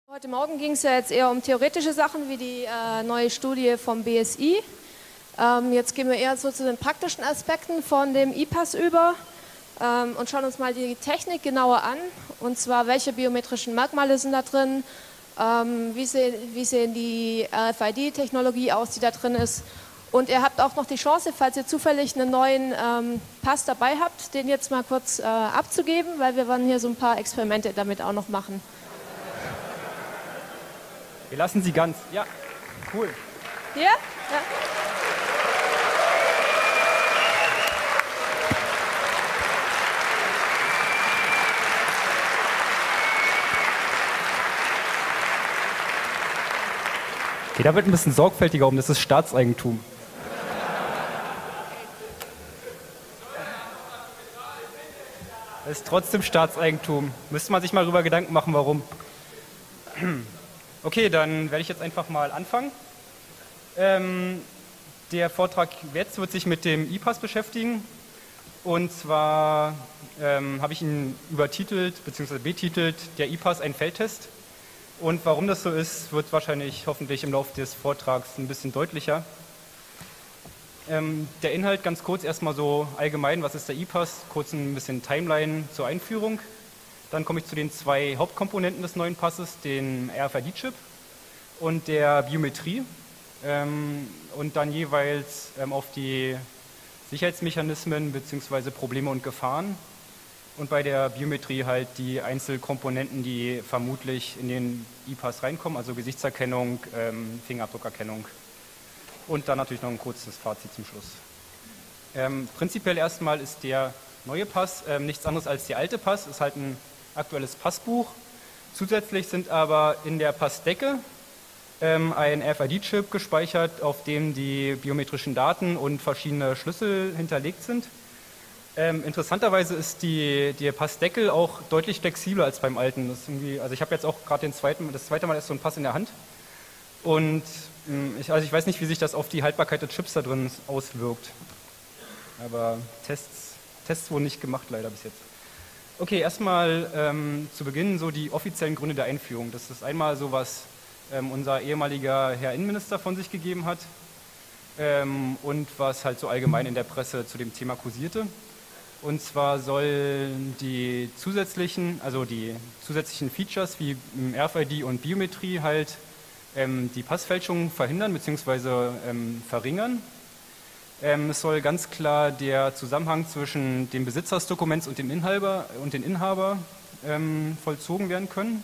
Heute Morgen ging es ja jetzt eher um theoretische Sachen wie die neue Studie vom BSI. Jetzt gehen wir eher so zu den praktischen Aspekten von dem E-Pass über und schauen uns mal die Technik genauer an. Und zwar, welche biometrischen Merkmale sind da drin, wie sehen die RFID-Technologie aus, die da drin ist. Und ihr habt auch noch die Chance, falls ihr zufällig einen neuen Pass dabei habt, den jetzt mal kurz abzugeben, weil wir werden hier so ein paar Experimente damit auch noch machen. Wir lassen Sie ganz. Ja, cool. Hier? Ja. Okay, da wird ein bisschen sorgfältiger um, das ist Staatseigentum. Das ist trotzdem Staatseigentum. Müsste man sich mal darüber Gedanken machen, warum. Okay, dann werde ich jetzt einfach mal anfangen. Der Vortrag jetzt wird sich mit dem E-Pass beschäftigen. Und zwar habe ich ihn übertitelt bzw. betitelt, der E-Pass ein Feldtest. Und warum das so ist, wird wahrscheinlich hoffentlich im Laufe des Vortrags ein bisschen deutlicher. Der Inhalt ganz kurz erstmal so allgemein, was ist der E-Pass, kurz ein bisschen Timeline zur Einführung. Dann komme ich zu den zwei Hauptkomponenten des neuen Passes, den RFID-Chip und der Biometrie. Und dann jeweils auf die Sicherheitsmechanismen bzw. Probleme und Gefahren. Und bei der Biometrie halt die Einzelkomponenten, die vermutlich in den E-Pass reinkommen, also Gesichtserkennung, Fingerabdruckerkennung. Und dann natürlich noch ein kurzes Fazit zum Schluss. Prinzipiell erstmal ist der neue Pass nichts anderes als der alte Pass, ist halt ein aktuelles Passbuch. Zusätzlich sind aber in der Passdecke ein RFID-Chip gespeichert, auf dem die biometrischen Daten und verschiedene Schlüssel hinterlegt sind. Interessanterweise ist der Passdeckel auch deutlich flexibler als beim alten. Das ist irgendwie, also ich habe jetzt auch gerade das zweite Mal erst so einen Pass in der Hand. Und ich weiß nicht, wie sich das auf die Haltbarkeit des Chips da drin auswirkt. Aber Tests wurden nicht gemacht, leider bis jetzt. Okay, erstmal zu Beginn so die offiziellen Gründe der Einführung. Das ist einmal so, was unser ehemaliger Herr Innenminister von sich gegeben hat und was halt so allgemein in der Presse zu dem Thema kursierte. Und zwar sollen die zusätzlichen Features wie RFID und Biometrie halt die Passfälschung verhindern bzw. verringern. Es soll ganz klar der Zusammenhang zwischen dem Besitzer des Dokuments und dem Inhaber vollzogen werden können.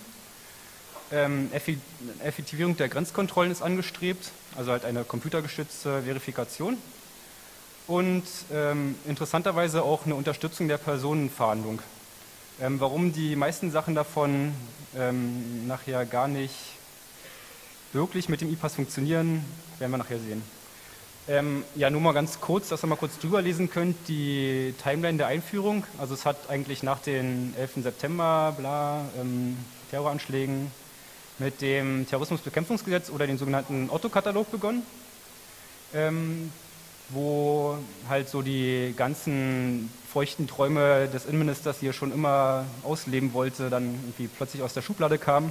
Effektivierung der Grenzkontrollen ist angestrebt, also halt eine computergestützte Verifikation. Und interessanterweise auch eine Unterstützung der Personenfahndung. Warum die meisten Sachen davon nachher gar nicht wirklich mit dem E-Pass funktionieren, werden wir nachher sehen. Ja, nur mal ganz kurz, dass ihr mal kurz drüber lesen könnt, die Timeline der Einführung. Also es hat eigentlich nach den 11. September, Terroranschlägen mit dem Terrorismusbekämpfungsgesetz oder dem sogenannten Otto-Katalog begonnen, wo halt so die ganzen feuchten Träume des Innenministers, die er schon immer ausleben wollte, dann irgendwie plötzlich aus der Schublade kamen.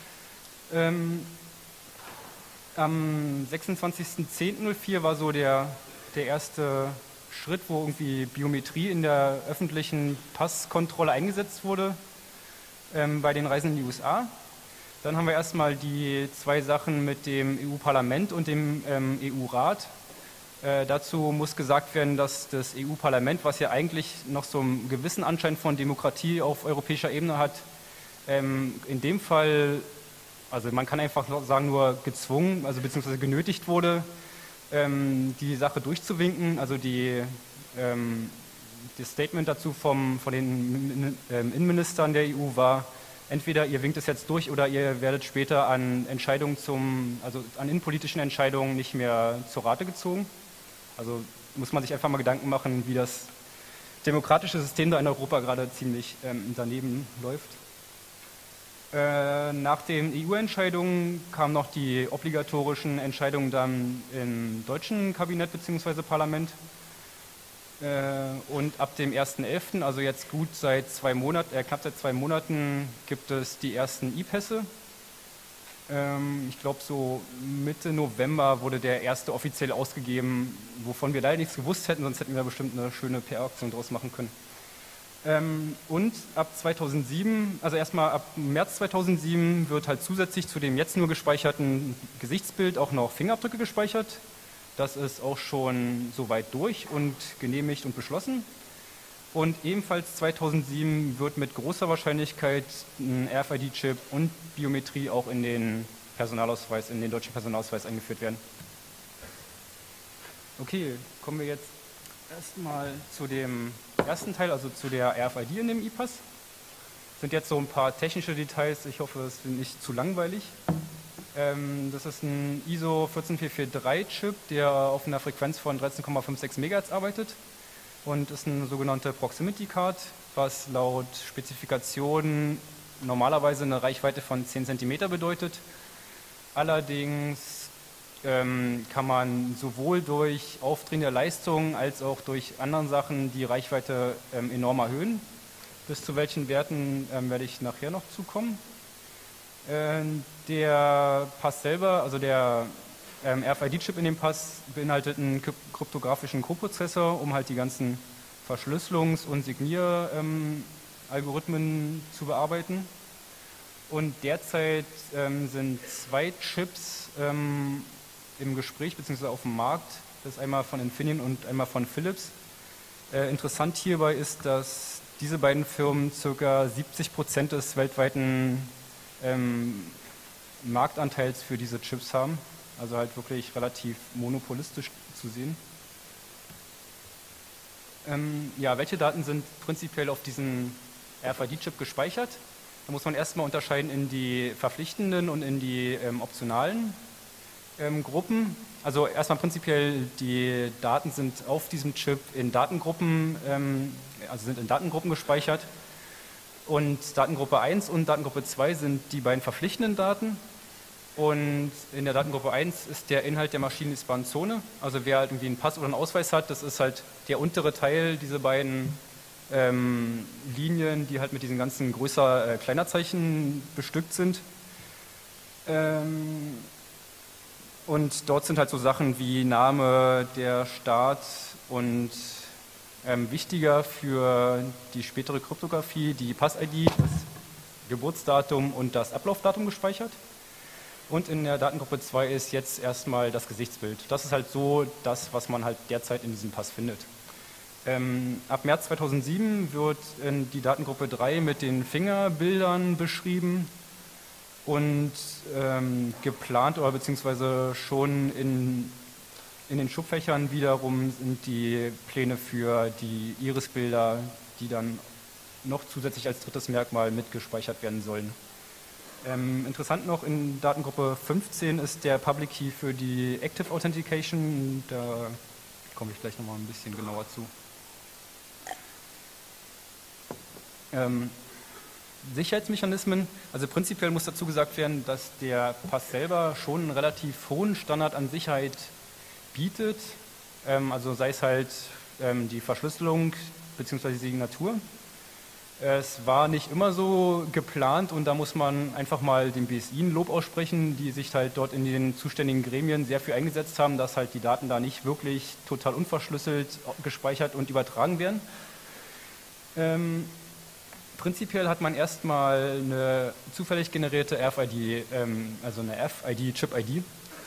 Am 26.10.04 war so der erste Schritt, wo irgendwie Biometrie in der öffentlichen Passkontrolle eingesetzt wurde bei den Reisen in die USA. Dann haben wir erstmal die zwei Sachen mit dem EU-Parlament und dem EU-Rat. Dazu muss gesagt werden, dass das EU-Parlament, was ja eigentlich noch so einen gewissen Anschein von Demokratie auf europäischer Ebene hat, in dem Fall, also man kann einfach sagen, nur gezwungen, also beziehungsweise genötigt wurde, die Sache durchzuwinken. Also das Statement dazu von den Innenministern der EU war, entweder ihr winkt es jetzt durch oder ihr werdet später an an innenpolitischen Entscheidungen nicht mehr zur Rate gezogen. Also muss man sich einfach mal Gedanken machen, wie das demokratische System da in Europa gerade ziemlich daneben läuft. Nach den EU-Entscheidungen kamen noch die obligatorischen Entscheidungen dann im deutschen Kabinett bzw. Parlament. Und ab dem 1.11., also jetzt gut knapp seit 2 Monaten, gibt es die ersten E-Pässe. Ich glaube, so Mitte November wurde der erste offiziell ausgegeben, wovon wir leider nichts gewusst hätten, sonst hätten wir bestimmt eine schöne PR-Aktion draus machen können. Und ab 2007, also erstmal ab März 2007, wird halt zusätzlich zu dem jetzt nur gespeicherten Gesichtsbild auch noch Fingerabdrücke gespeichert. Das ist auch schon soweit durch und genehmigt und beschlossen. Und ebenfalls 2007 wird mit großer Wahrscheinlichkeit ein RFID-Chip und Biometrie auch in den Personalausweis, in den deutschen Personalausweis eingeführt werden. Okay, kommen wir jetzt erstmal zu dem ersten Teil, also zu der RFID in dem E-Pass. Sind jetzt so ein paar technische Details, ich hoffe, es wird nicht zu langweilig. Das ist ein ISO 14443-Chip, der auf einer Frequenz von 13,56 MHz arbeitet und ist eine sogenannte Proximity Card, was laut Spezifikation normalerweise eine Reichweite von 10 cm bedeutet. Allerdings kann man sowohl durch Aufdrehen der Leistung als auch durch andere Sachen die Reichweite enorm erhöhen. Bis zu welchen Werten werde ich nachher noch zukommen. Der Pass selber, also der RFID-Chip in dem Pass, beinhaltet einen kryptografischen Coprozessor, um halt die ganzen Verschlüsselungs- und Signieralgorithmen zu bearbeiten. Und derzeit sind 2 Chips im Gespräch bzw. auf dem Markt. Das ist einmal von Infineon und einmal von Philips. Interessant hierbei ist, dass diese beiden Firmen ca. 70% des weltweiten Marktanteils für diese Chips haben. Also halt wirklich relativ monopolistisch zu sehen. Ja, welche Daten sind prinzipiell auf diesem RFID-Chip gespeichert? Da muss man erstmal unterscheiden in die verpflichtenden und in die optionalen Gruppen. Also erstmal prinzipiell, die Daten sind auf diesem Chip in Datengruppen, also sind in Datengruppen gespeichert. Und Datengruppe 1 und Datengruppe 2 sind die beiden verpflichtenden Daten. Und in der Datengruppe 1 ist der Inhalt der maschinenlesbaren Zone. Also wer halt irgendwie einen Pass oder einen Ausweis hat, das ist halt der untere Teil, diese beiden Linien, die halt mit diesen ganzen größer kleiner Zeichen bestückt sind. Und dort sind halt so Sachen wie Name, der Staat und wichtiger für die spätere Kryptographie die Pass-ID, das Geburtsdatum und das Ablaufdatum gespeichert. Und in der Datengruppe 2 ist jetzt erstmal das Gesichtsbild. Das ist halt so das, was man halt derzeit in diesem Pass findet. Ab März 2007 wird die Datengruppe 3 mit den Fingerbildern beschrieben und geplant oder beziehungsweise schon in den Schubfächern wiederum sind die Pläne für die Irisbilder, die dann noch zusätzlich als drittes Merkmal mitgespeichert werden sollen. Interessant noch, in Datengruppe 15 ist der Public Key für die Active Authentication, da komme ich gleich nochmal ein bisschen genauer zu. Sicherheitsmechanismen, also prinzipiell muss dazu gesagt werden, dass der Pass selber schon einen relativ hohen Standard an Sicherheit bietet, also sei es halt die Verschlüsselung bzw. die Signatur. Es war nicht immer so geplant und da muss man einfach mal dem BSI ein Lob aussprechen, die sich halt dort in den zuständigen Gremien sehr viel eingesetzt haben, dass halt die Daten da nicht wirklich total unverschlüsselt gespeichert und übertragen werden. Prinzipiell hat man erstmal eine zufällig generierte RFID, also eine FID-Chip-ID.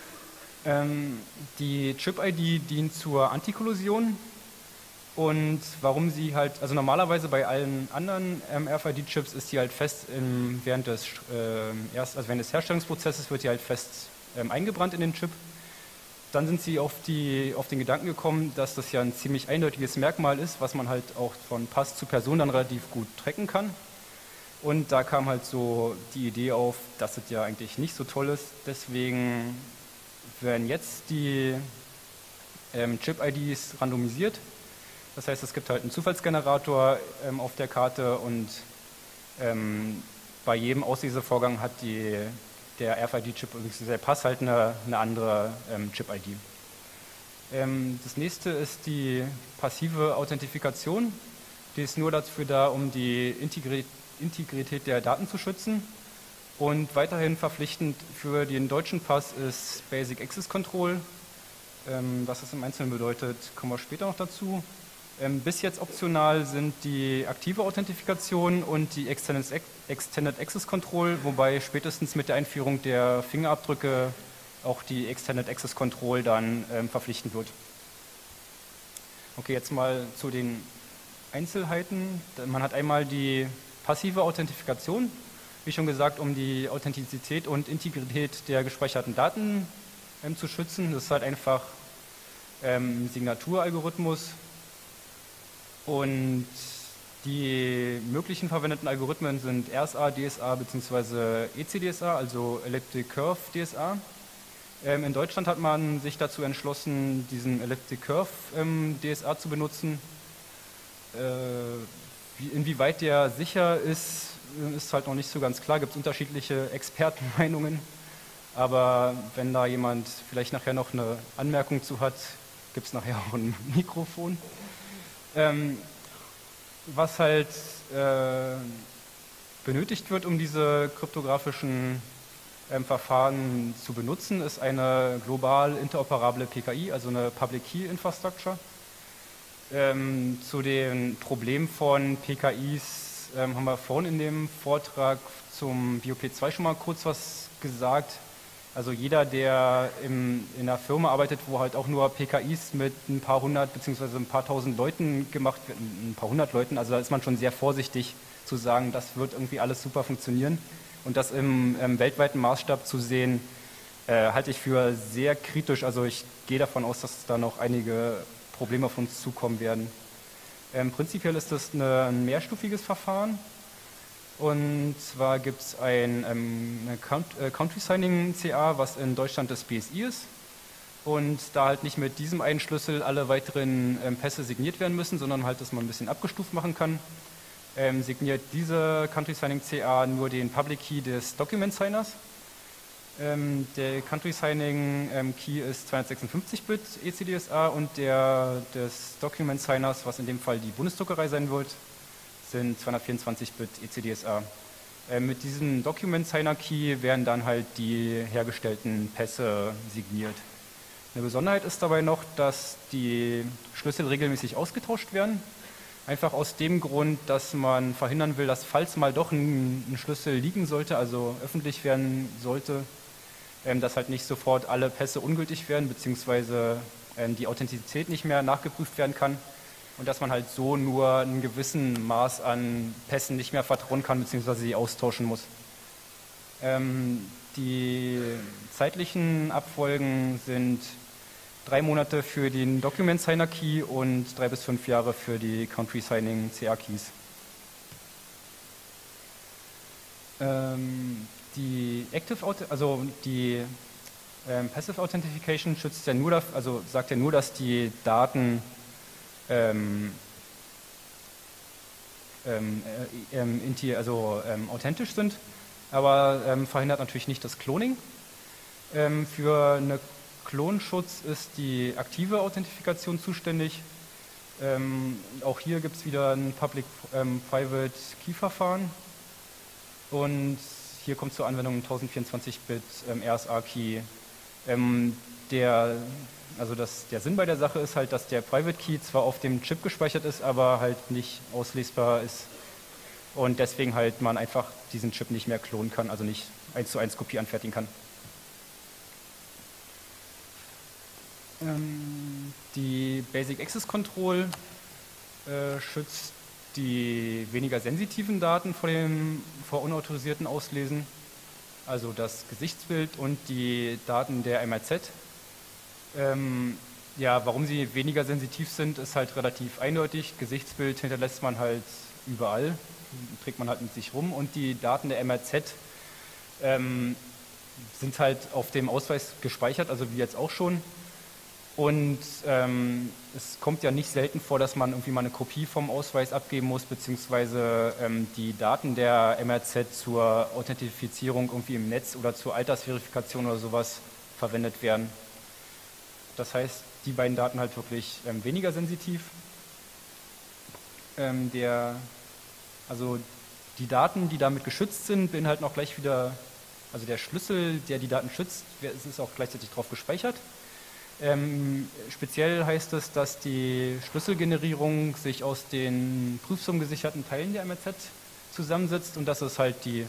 Die Chip-ID dient zur Antikollusion. Und warum sie halt, also normalerweise bei allen anderen RFID-Chips ist die halt fest während des Herstellungsprozesses wird die halt fest eingebrannt in den Chip. Dann sind sie auf den Gedanken gekommen, dass das ja ein ziemlich eindeutiges Merkmal ist, was man halt auch von Pass zu Person dann relativ gut tracken kann. Und da kam halt so die Idee auf, dass das ja eigentlich nicht so toll ist. Deswegen werden jetzt die Chip-IDs randomisiert. Das heißt, es gibt halt einen Zufallsgenerator auf der Karte und bei jedem Auslesevorgang hat der RFID-Chip, der Pass halt eine andere Chip-ID. Das nächste ist die passive Authentifikation. Die ist nur dafür da, um die Integrität der Daten zu schützen. Und weiterhin verpflichtend für den deutschen Pass ist Basic Access Control. Was das im Einzelnen bedeutet, kommen wir später noch dazu. Bis jetzt optional sind die aktive Authentifikation und die Extended Access Control, wobei spätestens mit der Einführung der Fingerabdrücke auch die Extended Access Control dann verpflichtend wird. Okay, jetzt mal zu den Einzelheiten. Man hat einmal die passive Authentifikation, wie schon gesagt, um die Authentizität und Integrität der gespeicherten Daten zu schützen. Das ist halt einfach ein Signaturalgorithmus. Und die möglichen verwendeten Algorithmen sind RSA, DSA bzw. ECDSA, also Elliptic Curve DSA. In Deutschland hat man sich dazu entschlossen, diesen Elliptic Curve DSA zu benutzen. Inwieweit der sicher ist, ist halt noch nicht so ganz klar. Gibt es unterschiedliche Expertenmeinungen. Aber wenn da jemand vielleicht nachher noch eine Anmerkung zu hat, gibt es nachher auch ein Mikrofon. Was halt benötigt wird, um diese kryptografischen Verfahren zu benutzen, ist eine global interoperable PKI, also eine Public Key Infrastructure. Zu den Problemen von PKIs haben wir vorhin in dem Vortrag zum BOP2 schon mal kurz was gesagt. Also jeder, der in einer Firma arbeitet, wo halt auch nur PKIs mit ein paar hundert bzw. ein paar tausend Leuten gemacht werden, ein paar hundert Leuten, also da ist man schon sehr vorsichtig zu sagen, das wird irgendwie alles super funktionieren. Und das im weltweiten Maßstab zu sehen, halte ich für sehr kritisch. Also ich gehe davon aus, dass da noch einige Probleme auf uns zukommen werden. Prinzipiell ist das ein mehrstufiges Verfahren. Und zwar gibt es eine Country Signing CA, was in Deutschland das BSI ist. Und da halt nicht mit diesem einen Schlüssel alle weiteren Pässe signiert werden müssen, sondern halt, dass man ein bisschen abgestuft machen kann, signiert diese Country Signing CA nur den Public Key des Document Signers. Der Country Signing Key ist 256-Bit ECDSA und der des Document Signers, was in dem Fall die Bundesdruckerei sein wird, sind 224-Bit ECDSA. Mit diesem Document Signer Key werden dann halt die hergestellten Pässe signiert. Eine Besonderheit ist dabei noch, dass die Schlüssel regelmäßig ausgetauscht werden. Einfach aus dem Grund, dass man verhindern will, dass falls mal doch ein Schlüssel liegen sollte, also öffentlich werden sollte, dass halt nicht sofort alle Pässe ungültig werden, beziehungsweise die Authentizität nicht mehr nachgeprüft werden kann. Und dass man halt so nur einen gewissen Maß an Pässen nicht mehr vertrauen kann, beziehungsweise sie austauschen muss. Die zeitlichen Abfolgen sind 3 Monate für den Document Signer Key und 3 bis 5 Jahre für die Country Signing CA Keys. Die Passive Authentification schützt ja nur, also sagt ja nur, dass die Daten authentisch sind, aber verhindert natürlich nicht das Cloning. Für einen Klonschutz ist die aktive Authentifikation zuständig. Auch hier gibt es wieder ein Public-Private Key-Verfahren und hier kommt zur Anwendung ein 1024-Bit RSA-Key. Der Sinn bei der Sache ist halt, dass der Private Key zwar auf dem Chip gespeichert ist, aber halt nicht auslesbar ist und deswegen halt man einfach diesen Chip nicht mehr klonen kann, also nicht 1:1 Kopie anfertigen kann. Die Basic Access Control schützt die weniger sensitiven Daten vor unautorisierten Auslesen, also das Gesichtsbild und die Daten der MRZ. Warum sie weniger sensitiv sind, ist halt relativ eindeutig. Gesichtsbild hinterlässt man halt überall, trägt man halt mit sich rum und die Daten der MRZ sind halt auf dem Ausweis gespeichert, also wie jetzt auch schon. Und es kommt ja nicht selten vor, dass man irgendwie mal eine Kopie vom Ausweis abgeben muss, beziehungsweise die Daten der MRZ zur Authentifizierung irgendwie im Netz oder zur Altersverifikation oder sowas verwendet werden. Das heißt, die beiden Daten halt wirklich weniger sensitiv. Die Daten, die damit geschützt sind, beinhalten auch gleich wieder also der Schlüssel, der die Daten schützt, es ist auch gleichzeitig drauf gespeichert. Speziell heißt es, dass die Schlüsselgenerierung sich aus den prüfsummengesicherten Teilen der MRZ zusammensetzt und das ist halt die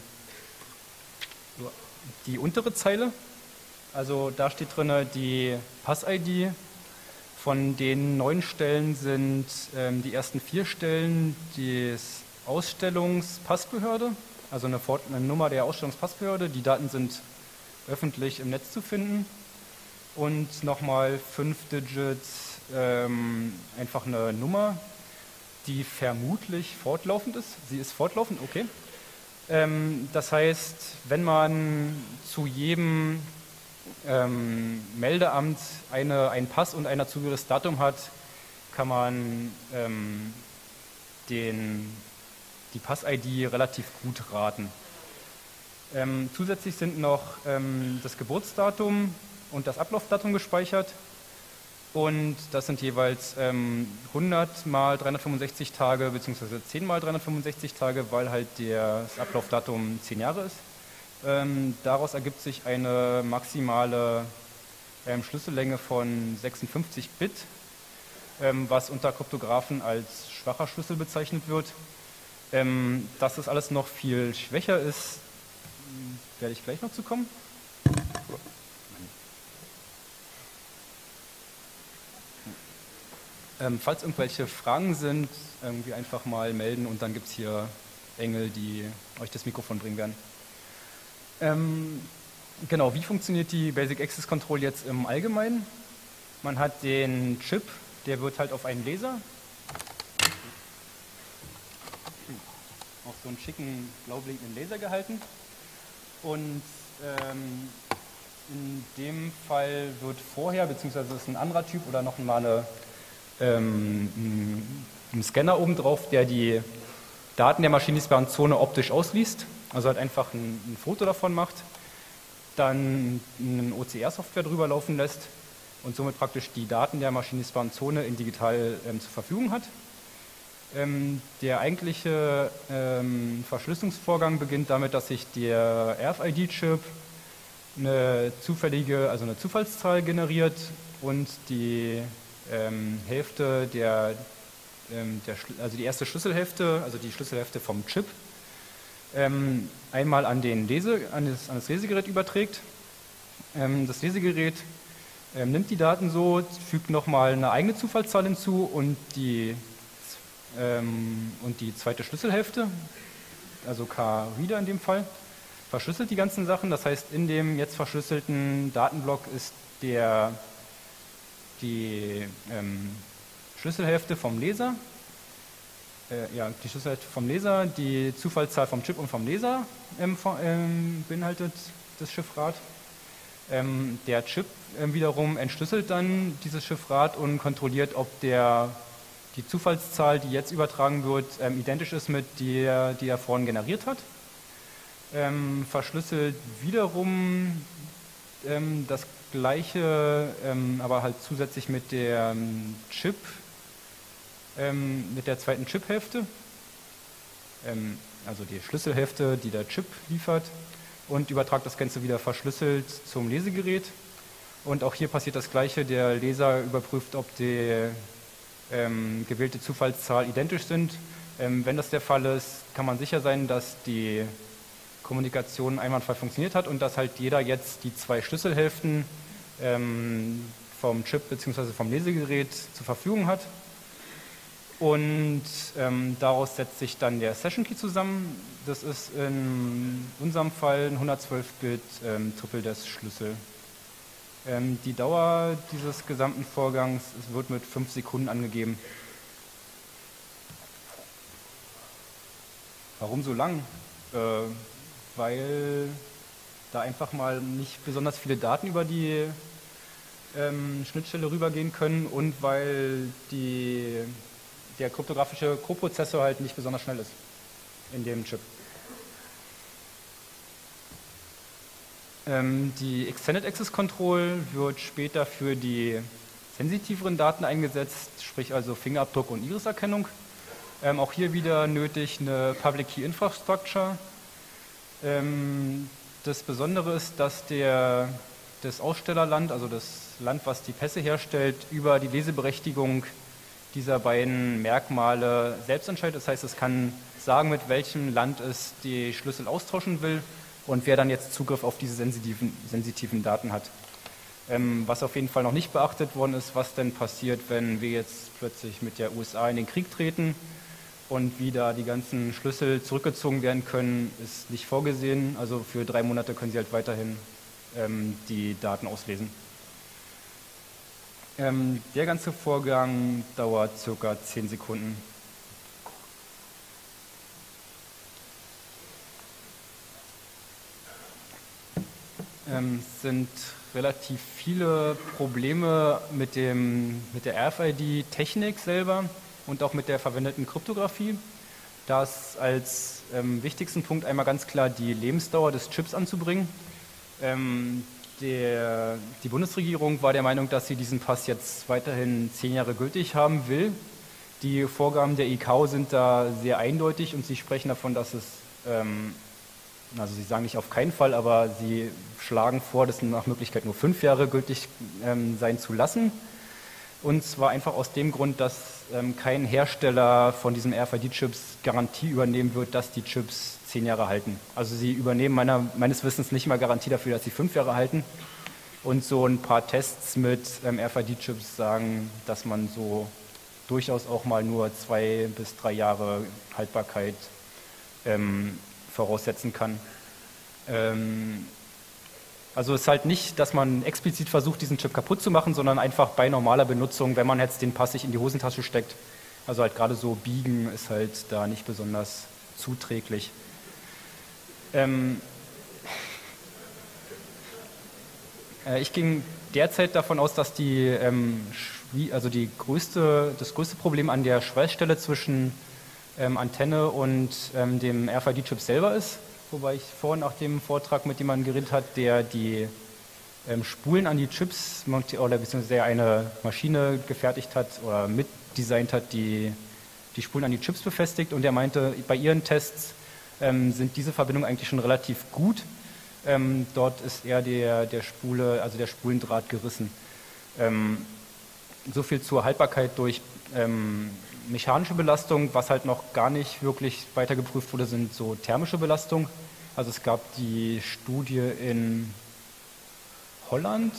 untere Zeile. Also da steht drin die Pass-ID. Von den 9 Stellen sind die ersten 4 Stellen die Ausstellungspassbehörde, also eine Nummer der Ausstellungspassbehörde. Die Daten sind öffentlich im Netz zu finden. Und nochmal 5 Digits, einfach eine Nummer, die vermutlich fortlaufend ist. Sie ist fortlaufend, okay. Das heißt, wenn man zu jedem Meldeamt einen Pass und ein dazugehöriges Datum hat, kann man die Pass-ID relativ gut raten. Zusätzlich sind noch das Geburtsdatum und das Ablaufdatum gespeichert und das sind jeweils 100 mal 365 Tage bzw. 10 mal 365 Tage, weil halt das Ablaufdatum 10 Jahre ist. Daraus ergibt sich eine maximale Schlüssellänge von 56 Bit, was unter Kryptografen als schwacher Schlüssel bezeichnet wird. Dass das alles noch viel schwächer ist, werde ich gleich noch zu kommen. Falls irgendwelche Fragen sind, irgendwie einfach mal melden und dann gibt es hier Engel, die euch das Mikrofon bringen werden. Genau, wie funktioniert die Basic Access Control jetzt im Allgemeinen? Man hat den Chip, der wird halt auf einen Laser, auf so einen schicken blau blinkenden Laser gehalten und in dem Fall wird vorher, beziehungsweise ist ein anderer Typ oder noch mal ein Scanner oben drauf, der die Daten der maschinenlesbaren Zone optisch ausliest, also halt einfach ein Foto davon macht, dann eine OCR-Software drüber laufen lässt und somit praktisch die Daten der maschinenlesbaren Zone in digital zur Verfügung hat. Der eigentliche Verschlüsselungsvorgang beginnt damit, dass sich der RFID-Chip eine Zufallszahl generiert und die Hälfte also die erste Schlüsselhälfte, also die Schlüsselhälfte vom Chip, einmal an das Lesegerät überträgt. Das Lesegerät nimmt die Daten so, fügt nochmal eine eigene Zufallszahl hinzu und die zweite Schlüsselhälfte, also K-Reader in dem Fall, verschlüsselt die ganzen Sachen. Das heißt, in dem jetzt verschlüsselten Datenblock ist die Schlüsselhälfte vom Leser, die Schlüsselhälfte vom Leser, die Zufallszahl vom Chip und vom Leser beinhaltet das Chiffrat. Der Chip wiederum entschlüsselt dann dieses Chiffrat und kontrolliert, ob die Zufallszahl, die jetzt übertragen wird, identisch ist mit der, die er vorhin generiert hat. Verschlüsselt wiederum das Gleiche, aber halt zusätzlich mit der mit der zweiten Chiphälfte, also die Schlüsselhälfte, die der Chip liefert, und übertragt das Ganze wieder verschlüsselt zum Lesegerät. Und auch hier passiert das Gleiche, der Leser überprüft, ob die gewählte Zufallszahl identisch sind. Wenn das der Fall ist, kann man sicher sein, dass die Kommunikation einwandfrei funktioniert hat und dass halt jeder jetzt die 2 Schlüsselhälften vom Chip bzw. vom Lesegerät zur Verfügung hat. Und daraus setzt sich dann der Session Key zusammen. Das ist in unserem Fall ein 112-Bit Triple-Des-Schlüssel. Die Dauer dieses gesamten Vorgangs wird mit 5 Sekunden angegeben. Warum so lang? Weil da einfach mal nicht besonders viele Daten über die Schnittstelle rübergehen können und weil der kryptografische Coprozessor halt nicht besonders schnell ist in dem Chip. Die Extended Access Control wird später für die sensitiveren Daten eingesetzt, sprich also Fingerabdruck und Iriserkennung. Auch hier wieder nötig eine Public Key Infrastructure. Das Besondere ist, dass das Ausstellerland, also das Land, was die Pässe herstellt, über die Leseberechtigung dieser beiden Merkmale selbst entscheidet. Das heißt, es kann sagen, mit welchem Land es die Schlüssel austauschen will und wer dann jetzt Zugriff auf diese sensitiven Daten hat. Was auf jeden Fall noch nicht beachtet worden ist, was denn passiert, wenn wir jetzt plötzlich mit der USA in den Krieg treten und wie da die ganzen Schlüssel zurückgezogen werden können, ist nicht vorgesehen. Also für 3 Monate können Sie halt weiterhin die Daten auslesen. Der ganze Vorgang dauert ca. 10 Sekunden. Es sind relativ viele Probleme mit der RFID-Technik selber und auch mit der verwendeten Kryptographie. Da ist als wichtigsten Punkt einmal ganz klar die Lebensdauer des Chips anzubringen. Die Bundesregierung war der Meinung, dass sie diesen Pass jetzt weiterhin 10 Jahre gültig haben will. Die Vorgaben der ICAO sind da sehr eindeutig und sie sprechen davon, dass es, also sie sagen nicht auf keinen Fall, aber sie schlagen vor, das nach Möglichkeit nur 5 Jahre gültig sein zu lassen. Und zwar einfach aus dem Grund, dass kein Hersteller von diesen RFID-Chips Garantie übernehmen wird, dass die Chips 10 Jahre halten. Also sie übernehmen meines Wissens nicht mal Garantie dafür, dass sie 5 Jahre halten. Und so ein paar Tests mit RFID-Chips sagen, dass man so durchaus auch mal nur 2 bis 3 Jahre Haltbarkeit voraussetzen kann. Also es ist halt nicht, dass man explizit versucht, diesen Chip kaputt zu machen, sondern einfach bei normaler Benutzung, wenn man jetzt den Pass sich in die Hosentasche steckt. Also halt gerade so biegen ist halt da nicht besonders zuträglich. Ich ging derzeit davon aus, dass das größte Problem an der Schwellstelle zwischen Antenne und dem RFID-Chip selber ist. Wobei ich vorhin nach dem Vortrag mit jemandem geredet hat, der die Spulen an die Chips oder beziehungsweise eine Maschine gefertigt hat oder mitdesignt hat, die Spulen an die Chips befestigt, und der meinte, bei ihren Tests sind diese Verbindungen eigentlich schon relativ gut. Dort ist eher der Spulendraht gerissen. So viel zur Haltbarkeit durch mechanische Belastung. Was halt noch gar nicht wirklich weiter geprüft wurde, sind so thermische Belastungen. Also es gab die Studie in Holland,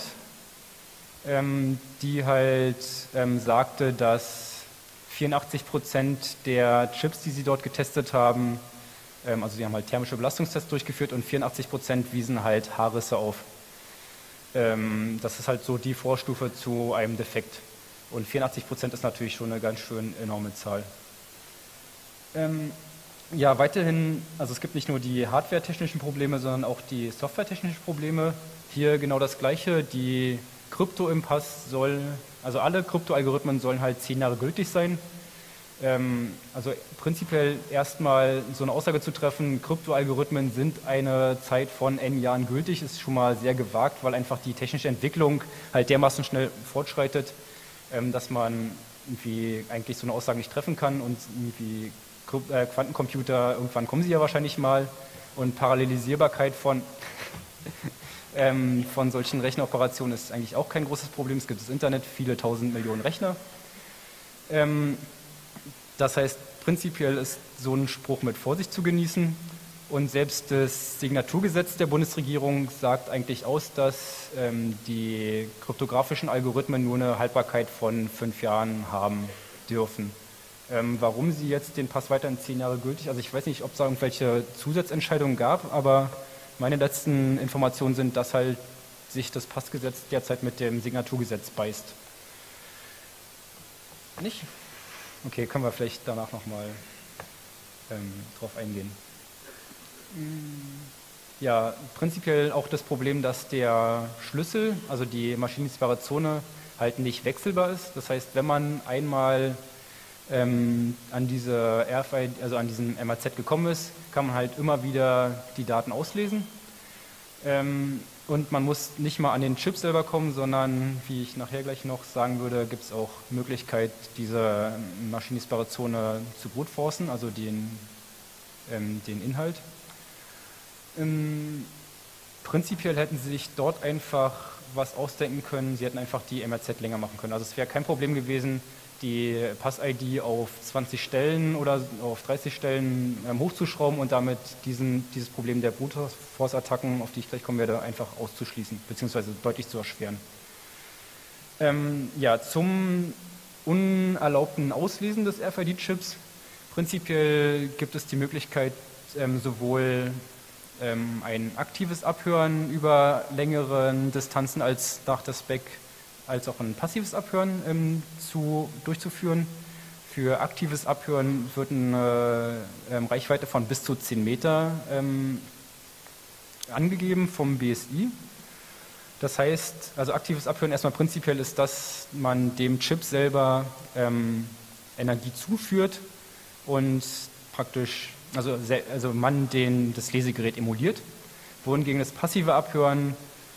die halt sagte, dass 84% der Chips, die sie dort getestet haben, also sie haben halt thermische Belastungstests durchgeführt und 84% wiesen halt Haarrisse auf. Das ist halt so die Vorstufe zu einem Defekt. Und 84% ist natürlich schon eine ganz schön enorme Zahl. Ja, weiterhin, also es gibt nicht nur die hardware-technischen Probleme, sondern auch die software-technischen Probleme. Hier genau das Gleiche. Die Krypto im Pass also alle Krypto-Algorithmen sollen halt 10 Jahre gültig sein. Also prinzipiell erstmal so eine Aussage zu treffen, Krypto-Algorithmen sind eine Zeit von n Jahren gültig, ist schon mal sehr gewagt, weil einfach die technische Entwicklung halt dermaßen schnell fortschreitet, dass man irgendwie eigentlich so eine Aussage nicht treffen kann, und irgendwie Quantencomputer, irgendwann kommen sie ja wahrscheinlich mal, und Parallelisierbarkeit von solchen Rechenoperationen ist eigentlich auch kein großes Problem. Es gibt das Internet, viele 1000 Millionen Rechner. Das heißt, prinzipiell ist so ein Spruch mit Vorsicht zu genießen, und selbst das Signaturgesetz der Bundesregierung sagt eigentlich aus, dass die kryptografischen Algorithmen nur eine Haltbarkeit von 5 Jahren haben dürfen. Warum sie jetzt den Pass weiter in 10 Jahre gültig, also ich weiß nicht, ob es da irgendwelche Zusatzentscheidungen gab, aber meine letzten Informationen sind, dass halt sich das Passgesetz derzeit mit dem Signaturgesetz beißt. Nicht? Okay, können wir vielleicht danach nochmal drauf eingehen. Ja, prinzipiell auch das Problem, dass der Schlüssel, also die maschinenlesbare Zone, halt nicht wechselbar ist. Das heißt, wenn man einmal an diese RFID, also an diesen MAZ gekommen ist, kann man halt immer wieder die Daten auslesen. Und man muss nicht mal an den Chip selber kommen, sondern, wie ich nachher gleich noch sagen würde, gibt es auch Möglichkeit, diese maschinenlesbare Zone zu brute-forcen, also den Inhalt. Prinzipiell hätten sie sich dort einfach was ausdenken können. Sie hätten einfach die MRZ länger machen können. Also es wäre kein Problem gewesen, die Pass-ID auf 20 Stellen oder auf 30 Stellen hochzuschrauben und damit dieses Problem der Brute Force-Attacken, auf die ich gleich kommen werde, einfach auszuschließen, beziehungsweise deutlich zu erschweren. Ja, zum unerlaubten Auslesen des RFID-Chips. Prinzipiell gibt es die Möglichkeit, sowohl ein aktives Abhören über längeren Distanzen als nach der Spec, als auch ein passives Abhören durchzuführen. Für aktives Abhören wird eine Reichweite von bis zu 10 Meter angegeben vom BSI. Das heißt, also aktives Abhören erstmal prinzipiell ist, dass man dem Chip selber Energie zuführt und praktisch, also man das Lesegerät emuliert, wohingegen das passive Abhören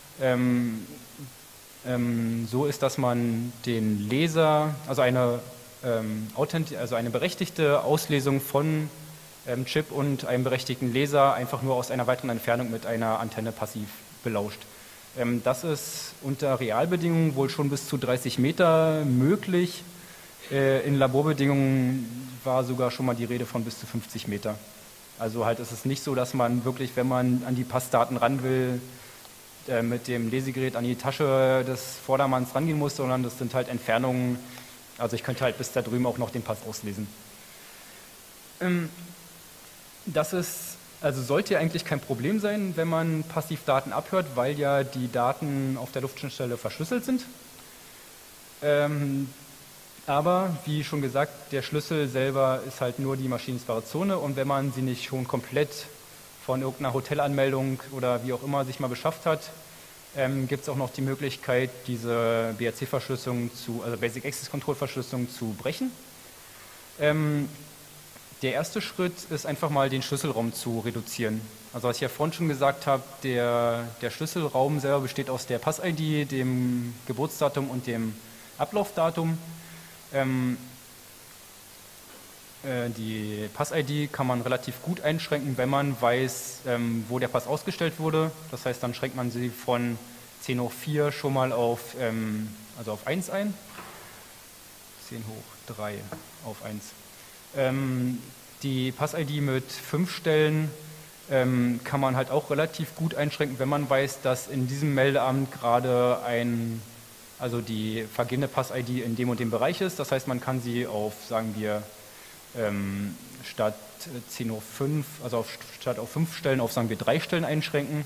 so ist, dass man den Leser, also eine berechtigte Auslesung von Chip und einem berechtigten Leser einfach nur aus einer weiteren Entfernung mit einer Antenne passiv belauscht. Das ist unter Realbedingungen wohl schon bis zu 30 Meter möglich. In Laborbedingungen war sogar schon mal die Rede von bis zu 50 Meter. Also halt ist es nicht so, dass man wirklich, wenn man an die Passdaten ran will, mit dem Lesegerät an die Tasche des Vordermanns rangehen muss, sondern das sind halt Entfernungen, also ich könnte halt bis da drüben auch noch den Pass auslesen. Also sollte ja eigentlich kein Problem sein, wenn man Passivdaten abhört, weil ja die Daten auf der Luftschnittstelle verschlüsselt sind. Aber, wie schon gesagt, der Schlüssel selber ist halt nur die maschinenlesbare Zone und wenn man sie nicht schon komplett von irgendeiner Hotelanmeldung oder wie auch immer sich mal beschafft hat, gibt es auch noch die Möglichkeit, diese BAC-Verschlüsselung also Basic Access Control Verschlüsselung zu brechen. Der erste Schritt ist einfach mal den Schlüsselraum zu reduzieren. Also was ich ja vorhin schon gesagt habe, der Schlüsselraum selber besteht aus der Pass-ID, dem Geburtsdatum und dem Ablaufdatum. Die Pass-ID kann man relativ gut einschränken, wenn man weiß, wo der Pass ausgestellt wurde. Das heißt, dann schränkt man sie von 10 hoch 4 schon mal auf 1 ein. 10 hoch 3 auf 1. Die Pass-ID mit 5 Stellen kann man halt auch relativ gut einschränken, wenn man weiß, dass in diesem Meldeamt gerade also die vergebene Pass-ID in dem und dem Bereich ist. Das heißt, man kann sie auf, sagen wir, statt 10 hoch 5, also statt auf 5 Stellen auf, sagen wir, 3 Stellen einschränken.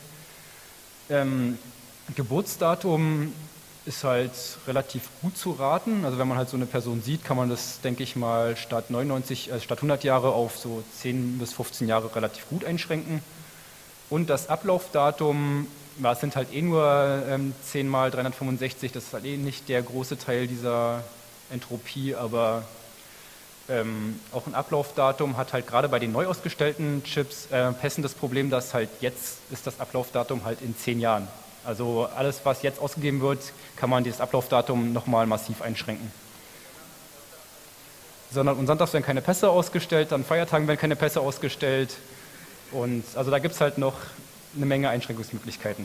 Geburtsdatum ist halt relativ gut zu raten. Also wenn man halt so eine Person sieht, kann man das, denke ich mal, statt 100 Jahre auf so 10 bis 15 Jahre relativ gut einschränken. Und das Ablaufdatum, es sind halt nur 10 mal 365, das ist halt nicht der große Teil dieser Entropie, aber auch ein Ablaufdatum hat halt gerade bei den neu ausgestellten Chips Pässen das Problem, dass halt jetzt ist das Ablaufdatum halt in 10 Jahren. Also alles, was jetzt ausgegeben wird, kann man dieses Ablaufdatum nochmal massiv einschränken. Und sonntags werden keine Pässe ausgestellt, an Feiertagen werden keine Pässe ausgestellt. Und also da gibt es halt noch eine Menge Einschränkungsmöglichkeiten.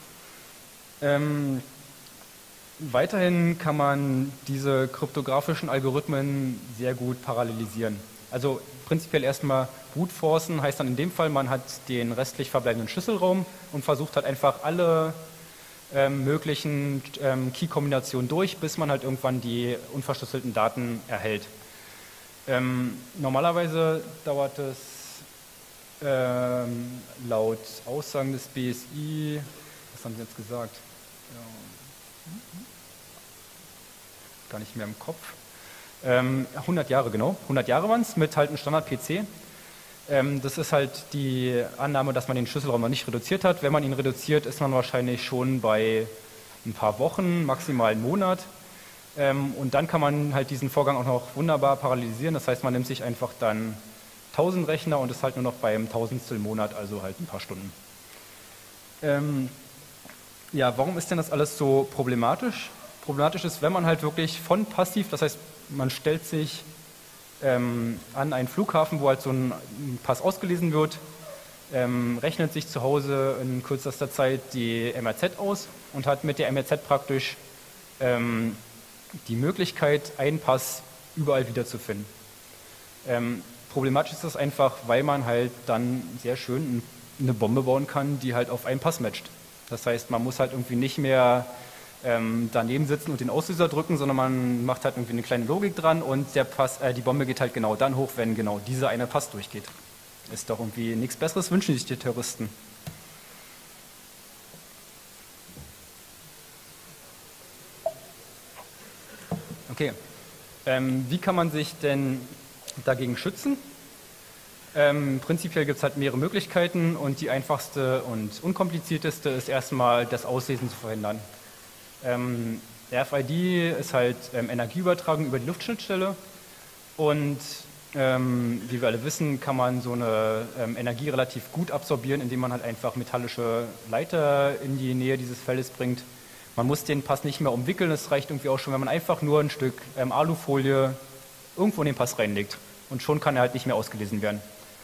Weiterhin kann man diese kryptografischen Algorithmen sehr gut parallelisieren. Also prinzipiell erstmal brute forcen heißt dann in dem Fall, man hat den restlich verbleibenden Schlüsselraum und versucht halt einfach alle möglichen Key-Kombinationen durch, bis man halt irgendwann die unverschlüsselten Daten erhält. Normalerweise dauert es laut Aussagen des BSI, was haben Sie jetzt gesagt? Ja. Gar nicht mehr im Kopf. 100 Jahre, genau. 100 Jahre waren es mit halt einem Standard-PC. Das ist halt die Annahme, dass man den Schlüsselraum noch nicht reduziert hat. Wenn man ihn reduziert, ist man wahrscheinlich schon bei ein paar Wochen, maximal einen Monat. Und dann kann man halt diesen Vorgang auch noch wunderbar parallelisieren. Das heißt, man nimmt sich einfach dann 1000 Rechner und ist halt nur noch beim Tausendstel Monat, also halt ein paar Stunden. Ja, warum ist denn das alles so problematisch? Problematisch ist, wenn man halt wirklich von passiv, das heißt, man stellt sich an einen Flughafen, wo halt so ein Pass ausgelesen wird, rechnet sich zu Hause in kürzester Zeit die MRZ aus und hat mit der MRZ praktisch die Möglichkeit, einen Pass überall wiederzufinden. Problematisch ist das einfach, weil man halt dann sehr schön eine Bombe bauen kann, die halt auf einen Pass matcht. Das heißt, man muss halt irgendwie nicht mehr daneben sitzen und den Auslöser drücken, sondern man macht halt irgendwie eine kleine Logik dran und die Bombe geht halt genau dann hoch, wenn genau dieser eine Pass durchgeht. Ist doch irgendwie nichts Besseres, wünschen sich die Terroristen. Okay, wie kann man sich denn dagegen schützen? Prinzipiell gibt es halt mehrere Möglichkeiten und die einfachste und unkomplizierteste ist erstmal das Auslesen zu verhindern. RFID ist halt Energieübertragung über die Luftschnittstelle und wie wir alle wissen, kann man so eine Energie relativ gut absorbieren, indem man halt einfach metallische Leiter in die Nähe dieses Feldes bringt. Man muss den Pass nicht mehr umwickeln, es reicht irgendwie auch schon, wenn man einfach nur ein Stück Alufolie irgendwo in den Pass reinlegt und schon kann er halt nicht mehr ausgelesen werden.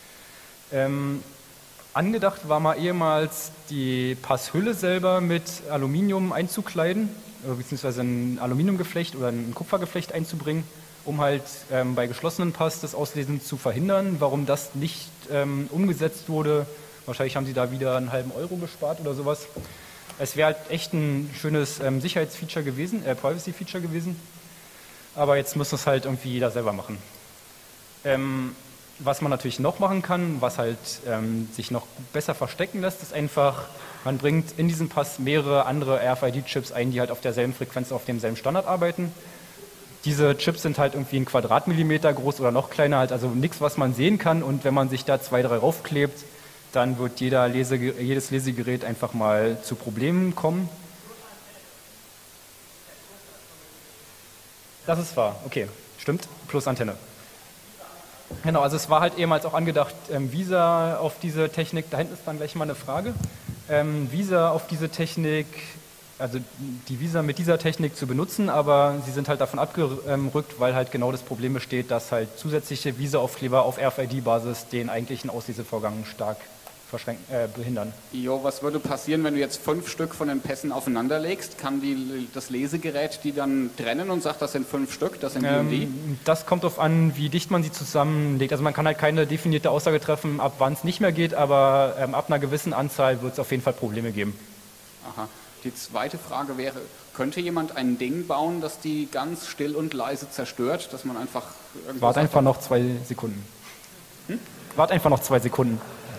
Angedacht war mal ehemals die Passhülle selber mit Aluminium einzukleiden, beziehungsweise ein Aluminiumgeflecht oder ein Kupfergeflecht einzubringen, um halt bei geschlossenen Pass das Auslesen zu verhindern. Warum das nicht umgesetzt wurde, wahrscheinlich haben sie da wieder einen halben Euro gespart oder sowas. Es wäre halt echt ein schönes Sicherheitsfeature gewesen, Privacy-Feature gewesen, aber jetzt muss es halt irgendwie jeder selber machen. Was man natürlich noch machen kann, was halt sich noch besser verstecken lässt, ist einfach, man bringt in diesen Pass mehrere andere RFID-Chips ein, die halt auf derselben Frequenz, auf demselben Standard arbeiten. Diese Chips sind halt irgendwie 1 Quadratmillimeter groß oder noch kleiner, halt also nichts, was man sehen kann und wenn man sich da 2, 3 raufklebt, dann wird jedes Lesegerät einfach mal zu Problemen kommen. Das ist wahr, okay, stimmt, plus Antenne. Genau, also es war halt ehemals auch angedacht, Visa auf diese Technik, da hinten ist dann gleich mal eine Frage, Visa auf diese Technik, also die Visa mit dieser Technik zu benutzen, aber sie sind halt davon abgerückt, weil halt genau das Problem besteht, dass halt zusätzliche Visa-Aufkleber auf RFID-Basis den eigentlichen Auslesevorgang stark behindern. Jo, was würde passieren, wenn du jetzt 5 Stück von den Pässen aufeinander legst? Kann das Lesegerät die dann trennen und sagt, das sind 5 Stück, das sind die und die? Das kommt darauf an, wie dicht man sie zusammenlegt. Also man kann halt keine definierte Aussage treffen, ab wann es nicht mehr geht, aber ab einer gewissen Anzahl wird es auf jeden Fall Probleme geben. Aha. Die zweite Frage wäre, könnte jemand ein Ding bauen, das die ganz still und leise zerstört, dass man einfach... Wart einfach noch 2 Sekunden. Wart einfach noch 2 Sekunden.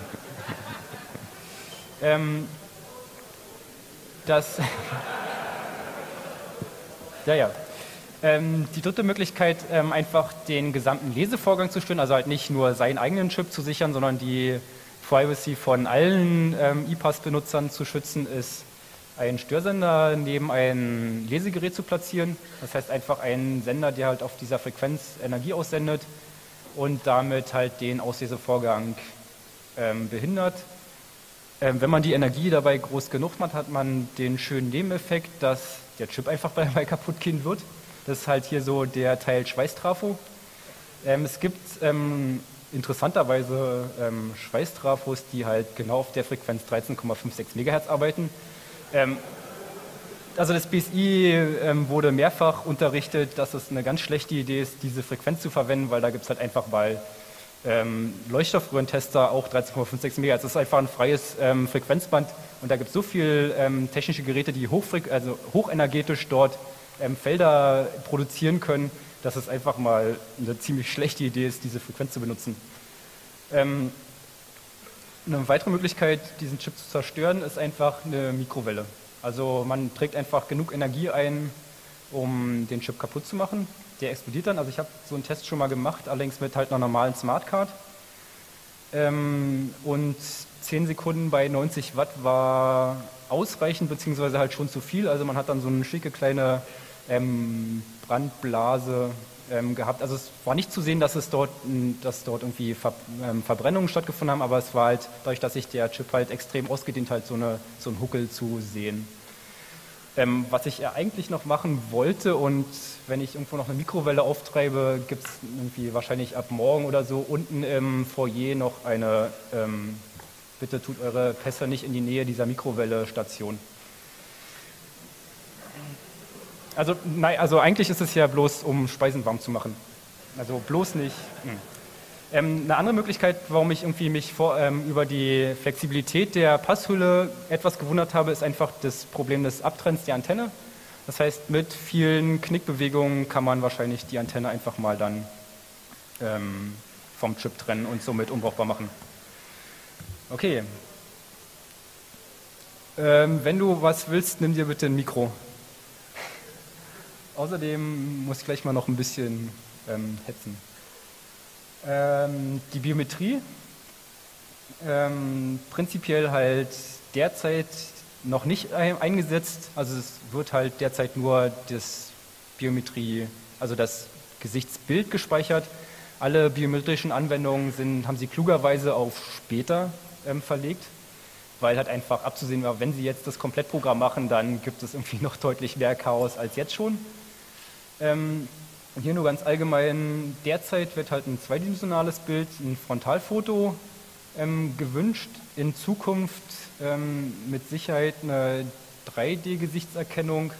Die dritte Möglichkeit, einfach den gesamten Lesevorgang zu stören, also halt nicht nur seinen eigenen Chip zu sichern, sondern die Privacy von allen E-Pass-Benutzern zu schützen, ist einen Störsender neben ein Lesegerät zu platzieren. Das heißt einfach einen Sender, der halt auf dieser Frequenz Energie aussendet und damit halt den Auslesevorgang behindert. Wenn man die Energie dabei groß genug hat, hat man den schönen Nebeneffekt, dass der Chip einfach dabei kaputt gehen wird. Das ist halt hier so der Teil Schweißtrafo. Es gibt interessanterweise Schweißtrafos, die halt genau auf der Frequenz 13,56 MHz arbeiten. Also das BSI wurde mehrfach unterrichtet, dass es eine ganz schlechte Idee ist, diese Frequenz zu verwenden, weil da gibt es halt einfach mal Leuchtstoffröhrentester, auch 13,56 MHz. Das ist einfach ein freies Frequenzband und da gibt es so viele technische Geräte, die hochenergetisch dort Felder produzieren können, dass es einfach mal eine ziemlich schlechte Idee ist, diese Frequenz zu benutzen. Eine weitere Möglichkeit, diesen Chip zu zerstören, ist einfach eine Mikrowelle. Also man trägt einfach genug Energie ein, um den Chip kaputt zu machen. Der explodiert dann. Also ich habe so einen Test schon mal gemacht, allerdings mit halt einer normalen Smartcard. Und 10 Sekunden bei 90 Watt war ausreichend, beziehungsweise halt schon zu viel. Also man hat dann so eine schicke kleine Brandblase gehabt. Also es war nicht zu sehen, dass dort irgendwie Verbrennungen stattgefunden haben, aber es war halt, dadurch, dass sich der Chip halt extrem ausgedehnt hat, so ein Huckel zu sehen. Was ich eigentlich noch machen wollte und wenn ich irgendwo noch eine Mikrowelle auftreibe, gibt es irgendwie wahrscheinlich ab morgen oder so unten im Foyer noch eine bitte tut eure Pässe nicht in die Nähe dieser Mikrowelle-Station. Also, nein, also eigentlich ist es ja bloß, um Speisen warm zu machen. Also bloß nicht. Eine andere Möglichkeit, warum ich irgendwie mich über die Flexibilität der Passhülle etwas gewundert habe, ist einfach das Problem des Abtrennens der Antenne. Das heißt, mit vielen Knickbewegungen kann man wahrscheinlich die Antenne einfach mal dann vom Chip trennen und somit unbrauchbar machen. Okay. Wenn du was willst, nimm dir bitte ein Mikro. Außerdem muss ich gleich mal noch ein bisschen hetzen. Die Biometrie, prinzipiell halt derzeit noch nicht eingesetzt, also es wird halt derzeit nur das Biometrie, also das Gesichtsbild gespeichert. Alle biometrischen Anwendungen haben sie klugerweise auf später verlegt, weil halt einfach abzusehen war, wenn sie jetzt das Komplettprogramm machen, dann gibt es irgendwie noch deutlich mehr Chaos als jetzt schon. Hier nur ganz allgemein, derzeit wird halt ein zweidimensionales Bild, ein Frontalfoto gewünscht, in Zukunft mit Sicherheit eine 3D-Gesichtserkennung.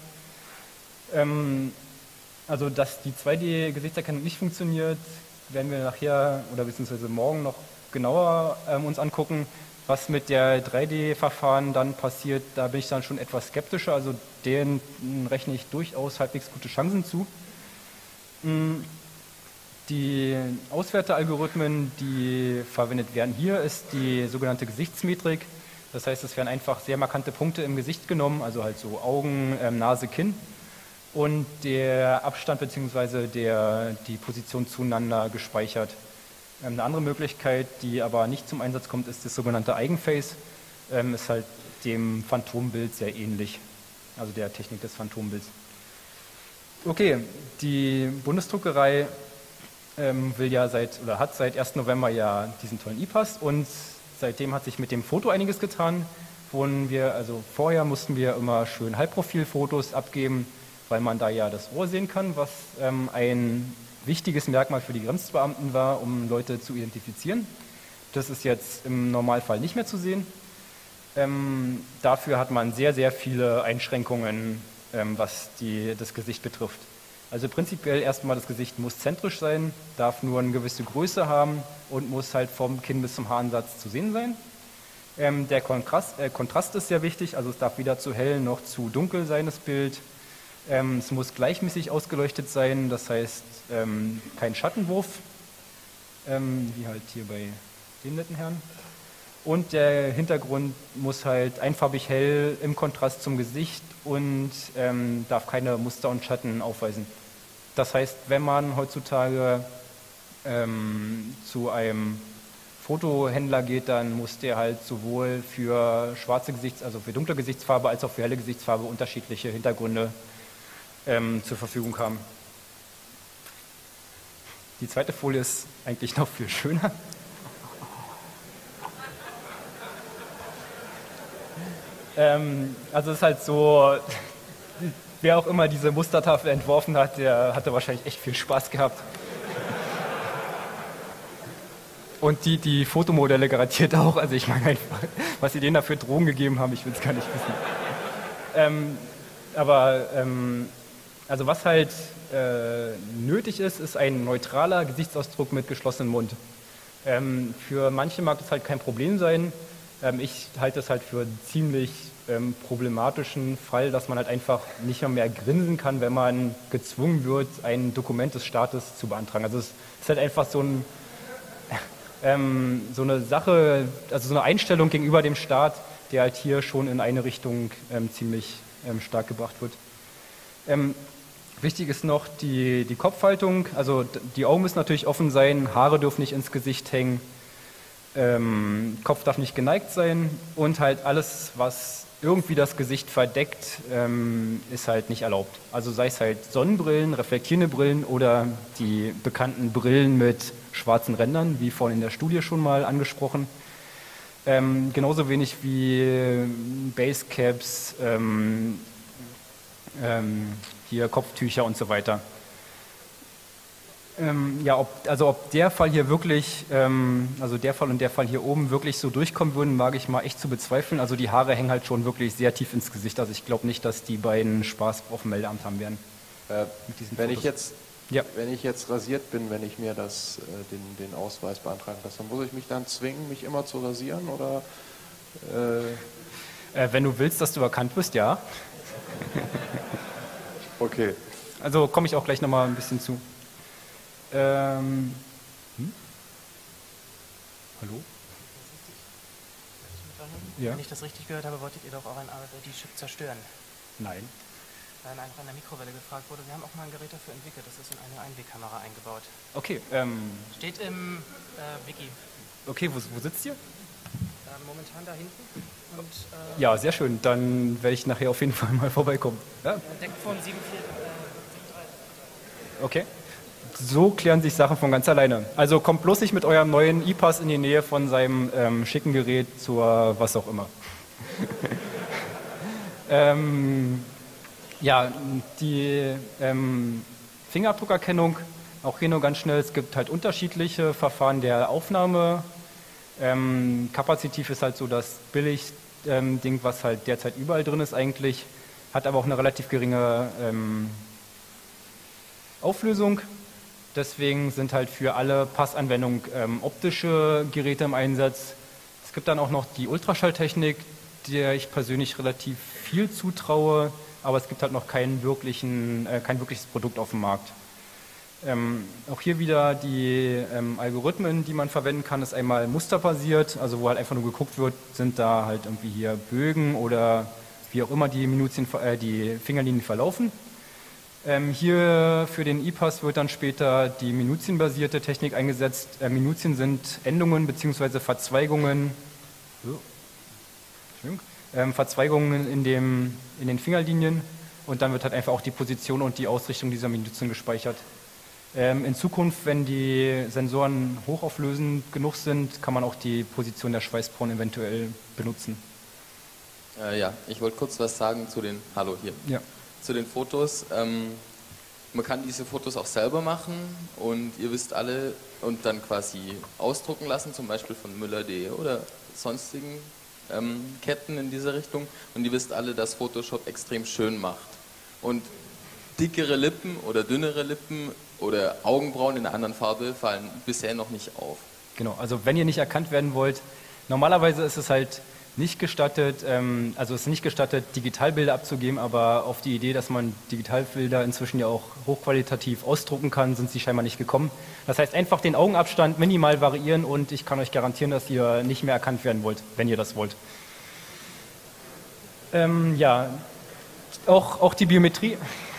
Also dass die 2D-Gesichtserkennung nicht funktioniert, werden wir nachher oder beziehungsweise morgen noch genauer uns angucken. Was mit der 3D-Verfahren dann passiert, da bin ich dann schon etwas skeptischer, also denen rechne ich durchaus halbwegs gute Chancen zu. Die Auswertealgorithmen, die verwendet werden hier, ist die sogenannte Gesichtsmetrik. Das heißt, es werden einfach sehr markante Punkte im Gesicht genommen, also halt so Augen, Nase, Kinn und der Abstand bzw. die Position zueinander gespeichert. Eine andere Möglichkeit, die aber nicht zum Einsatz kommt, ist das sogenannte Eigenface. Ist halt dem Phantombild sehr ähnlich, also der Technik des Phantombilds. Okay, die Bundesdruckerei hat seit 1. November ja diesen tollen E-Pass und seitdem hat sich mit dem Foto einiges getan. Vorher mussten wir immer schön Halbprofilfotos abgeben, weil man da ja das Ohr sehen kann, was ein wichtiges Merkmal für die Grenzbeamten war, um Leute zu identifizieren. Das ist jetzt im Normalfall nicht mehr zu sehen. Dafür hat man sehr, sehr viele Einschränkungen, was das Gesicht betrifft. Also prinzipiell erstmal, das Gesicht muss zentrisch sein, darf nur eine gewisse Größe haben und muss halt vom Kinn bis zum Haaransatz zu sehen sein. Der Kontrast ist sehr wichtig, also es darf weder zu hell noch zu dunkel sein, das Bild. Es muss gleichmäßig ausgeleuchtet sein, das heißt kein Schattenwurf, wie halt hier bei den netten Herren. Und der Hintergrund muss halt einfarbig hell im Kontrast zum Gesicht und darf keine Muster und Schatten aufweisen. Das heißt, wenn man heutzutage zu einem Fotohändler geht, dann muss der halt sowohl für also für dunkle Gesichtsfarbe als auch für helle Gesichtsfarbe unterschiedliche Hintergründe zur Verfügung haben. Die zweite Folie ist eigentlich noch viel schöner. Also es ist halt so, wer auch immer diese Mustertafel entworfen hat, der hatte wahrscheinlich echt viel Spaß gehabt. Und die Fotomodelle garantiert auch, also ich meine einfach, was sie denen dafür Drogen gegeben haben, ich will es gar nicht wissen. Also was halt nötig ist ein neutraler Gesichtsausdruck mit geschlossenem Mund. Für manche mag das halt kein Problem sein. Ich halte es halt für einen ziemlich problematischen Fall, dass man halt einfach nicht mehr grinsen kann, wenn man gezwungen wird, ein Dokument des Staates zu beantragen. Also es ist halt einfach so eine Sache, also so eine Einstellung gegenüber dem Staat, der halt hier schon in eine Richtung ziemlich stark gebracht wird. Wichtig ist noch die Kopfhaltung, also die Augen müssen natürlich offen sein, Haare dürfen nicht ins Gesicht hängen, Kopf darf nicht geneigt sein und halt alles, was irgendwie das Gesicht verdeckt, ist halt nicht erlaubt. Also sei es halt Sonnenbrillen, reflektierende Brillen oder die bekannten Brillen mit schwarzen Rändern, wie vorhin in der Studie schon mal angesprochen. Genauso wenig wie Basecaps, hier Kopftücher und so weiter. Ja, ob der Fall hier wirklich, also der Fall und der Fall hier oben wirklich so durchkommen würden, wage ich mal echt zu bezweifeln. Also die Haare hängen halt schon wirklich sehr tief ins Gesicht. Also ich glaube nicht, dass die beiden Spaß auf dem Meldeamt haben werden. Wenn ich jetzt rasiert bin, wenn ich mir den Ausweis beantragen lasse, dann muss ich mich dann zwingen, mich immer zu rasieren? Oder, wenn du willst, dass du erkannt wirst, ja. Okay. Also komme ich auch gleich nochmal ein bisschen zu. Hallo? Ja. Wenn ich das richtig gehört habe, wolltet ihr doch auch ein AFD-Chip zerstören. Nein. Weil einfach an der Mikrowelle gefragt wurde. Wir haben auch mal ein Gerät dafür entwickelt, das ist in eine Einwegkamera eingebaut. Okay. Steht im Wiki. Okay, wo sitzt ihr? Momentan da hinten. Und, ja, sehr schön. Dann werde ich nachher auf jeden Fall mal vorbeikommen. Ja? Deckform 743. Okay. So klären sich Sachen von ganz alleine. Also kommt bloß nicht mit eurem neuen E-Pass in die Nähe von seinem schicken Gerät zur was auch immer. Ja, die Fingerabdruckerkennung, auch hier nur ganz schnell, es gibt halt unterschiedliche Verfahren der Aufnahme. Kapazitiv ist halt so das Billig-Ding, was halt derzeit überall drin ist eigentlich, hat aber auch eine relativ geringe Auflösung. Deswegen sind halt für alle Passanwendungen optische Geräte im Einsatz. Es gibt dann auch noch die Ultraschalltechnik, der ich persönlich relativ viel zutraue, aber es gibt halt noch kein wirkliches Produkt auf dem Markt. Auch hier wieder die Algorithmen, die man verwenden kann, ist einmal musterbasiert, also wo halt einfach nur geguckt wird, sind da halt irgendwie hier Bögen oder wie auch immer die Fingerlinien verlaufen. Hier für den E-Pass wird dann später die minuzienbasierte Technik eingesetzt. Minuzien sind Endungen bzw. Verzweigungen in den Fingerlinien und dann wird halt einfach auch die Position und die Ausrichtung dieser Minuzien gespeichert. In Zukunft, wenn die Sensoren hochauflösend genug sind, kann man auch die Position der Schweißporen eventuell benutzen. Ja, ich wollte kurz was sagen zu den zu den Fotos. Man kann diese Fotos auch selber machen und ihr wisst alle und dann quasi ausdrucken lassen, zum Beispiel von Müller.de oder sonstigen Ketten in dieser Richtung. Und ihr wisst alle, dass Photoshop extrem schön macht. Und dickere Lippen oder dünnere Lippen oder Augenbrauen in einer anderen Farbe fallen bisher noch nicht auf. Genau, also wenn ihr nicht erkannt werden wollt, normalerweise ist es halt nicht gestattet, also es ist nicht gestattet, Digitalbilder abzugeben, aber auf die Idee, dass man Digitalbilder inzwischen ja auch hochqualitativ ausdrucken kann, sind sie scheinbar nicht gekommen. Das heißt, einfach den Augenabstand minimal variieren und ich kann euch garantieren, dass ihr nicht mehr erkannt werden wollt, wenn ihr das wollt. Ja, auch die Biometrie.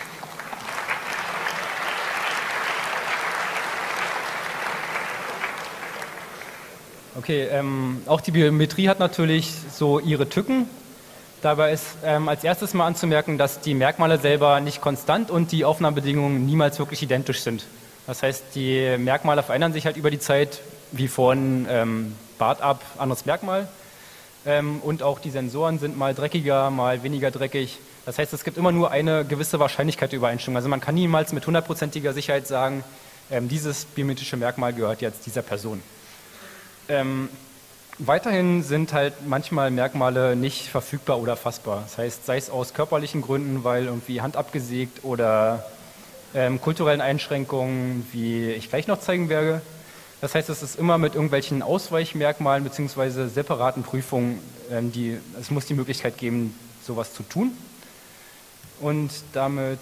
Okay, auch die Biometrie hat natürlich so ihre Tücken. Dabei ist als erstes mal anzumerken, dass die Merkmale selber nicht konstant und die Aufnahmebedingungen niemals wirklich identisch sind. Das heißt, die Merkmale verändern sich halt über die Zeit, wie von Bart ab, anderes Merkmal. Und auch die Sensoren sind mal dreckiger, mal weniger dreckig. Das heißt, es gibt immer nur eine gewisse Wahrscheinlichkeit der Übereinstimmung. Also man kann niemals mit 100%iger Sicherheit sagen, dieses biometrische Merkmal gehört jetzt dieser Person. Weiterhin sind halt manchmal Merkmale nicht verfügbar oder fassbar. Das heißt, sei es aus körperlichen Gründen, weil irgendwie Hand abgesägt oder kulturellen Einschränkungen, wie ich gleich noch zeigen werde. Das heißt, es ist immer mit irgendwelchen Ausweichmerkmalen bzw. separaten Prüfungen, es muss die Möglichkeit geben, sowas zu tun. Und damit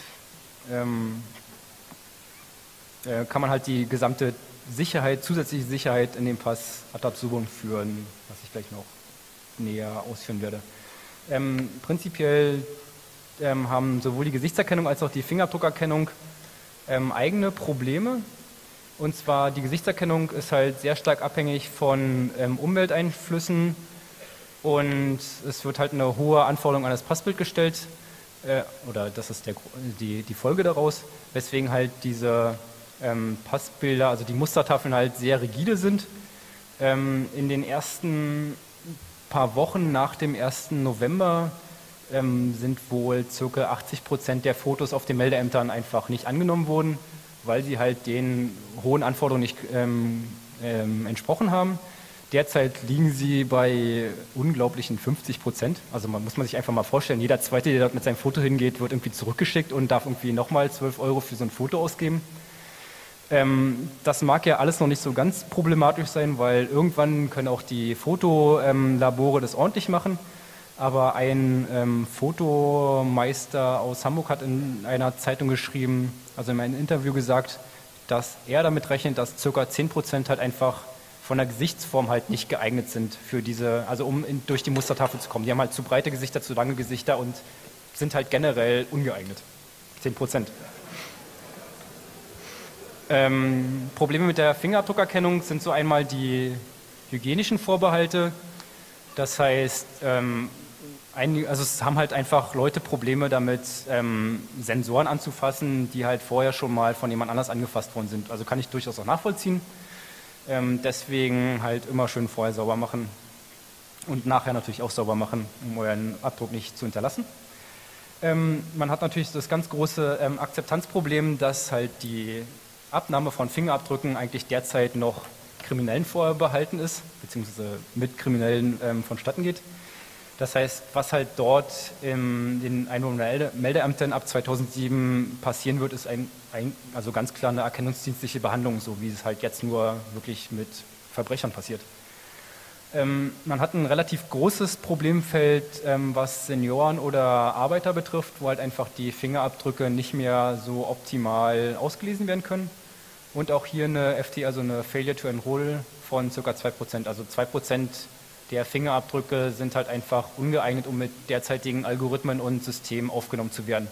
kann man halt die gesamte zusätzliche Sicherheit in dem Pass ad absurdum führen, was ich gleich noch näher ausführen werde. Prinzipiell haben sowohl die Gesichtserkennung als auch die Fingerabdruckerkennung eigene Probleme. Und zwar die Gesichtserkennung ist halt sehr stark abhängig von Umwelteinflüssen und es wird halt eine hohe Anforderung an das Passbild gestellt, oder das ist die Folge daraus, weswegen halt diese Passbilder, also die Mustertafeln halt sehr rigide sind. In den ersten paar Wochen nach dem 1. November sind wohl ca. 80% der Fotos auf den Meldeämtern einfach nicht angenommen worden, weil sie halt den hohen Anforderungen nicht entsprochen haben. Derzeit liegen sie bei unglaublichen 50%. Also muss man sich einfach mal vorstellen, jeder Zweite, der dort mit seinem Foto hingeht, wird irgendwie zurückgeschickt und darf irgendwie nochmal 12 € für so ein Foto ausgeben. Das mag ja alles noch nicht so ganz problematisch sein, weil irgendwann können auch die Fotolabore das ordentlich machen. Aber ein Fotomeister aus Hamburg hat in einer Zeitung geschrieben, also in einem Interview gesagt, dass er damit rechnet, dass ca. 10% halt einfach von der Gesichtsform halt nicht geeignet sind für diese, also um durch die Mustertafel zu kommen. Die haben halt zu breite Gesichter, zu lange Gesichter und sind halt generell ungeeignet. 10%. Probleme mit der Fingerabdruckerkennung sind so einmal die hygienischen Vorbehalte. Das heißt, also es haben halt einfach Leute Probleme damit, Sensoren anzufassen, die halt vorher schon mal von jemand anders angefasst worden sind. Also kann ich durchaus auch nachvollziehen. Deswegen halt immer schön vorher sauber machen und nachher natürlich auch sauber machen, um euren Abdruck nicht zu hinterlassen. Man hat natürlich das ganz große Akzeptanzproblem, dass halt die Abnahme von Fingerabdrücken eigentlich derzeit noch Kriminellen vorbehalten ist, beziehungsweise mit Kriminellen vonstatten geht. Das heißt, was halt dort in den Einwohnermeldeämtern ab 2007 passieren wird, ist also ganz klar eine erkennungsdienstliche Behandlung, so wie es halt jetzt nur wirklich mit Verbrechern passiert. Man hat ein relativ großes Problemfeld, was Senioren oder Arbeiter betrifft, wo halt einfach die Fingerabdrücke nicht mehr so optimal ausgelesen werden können. Und auch hier eine FT, also eine Failure to Enroll von ca. 2%. Also 2% der Fingerabdrücke sind halt einfach ungeeignet, um mit derzeitigen Algorithmen und Systemen aufgenommen zu werden.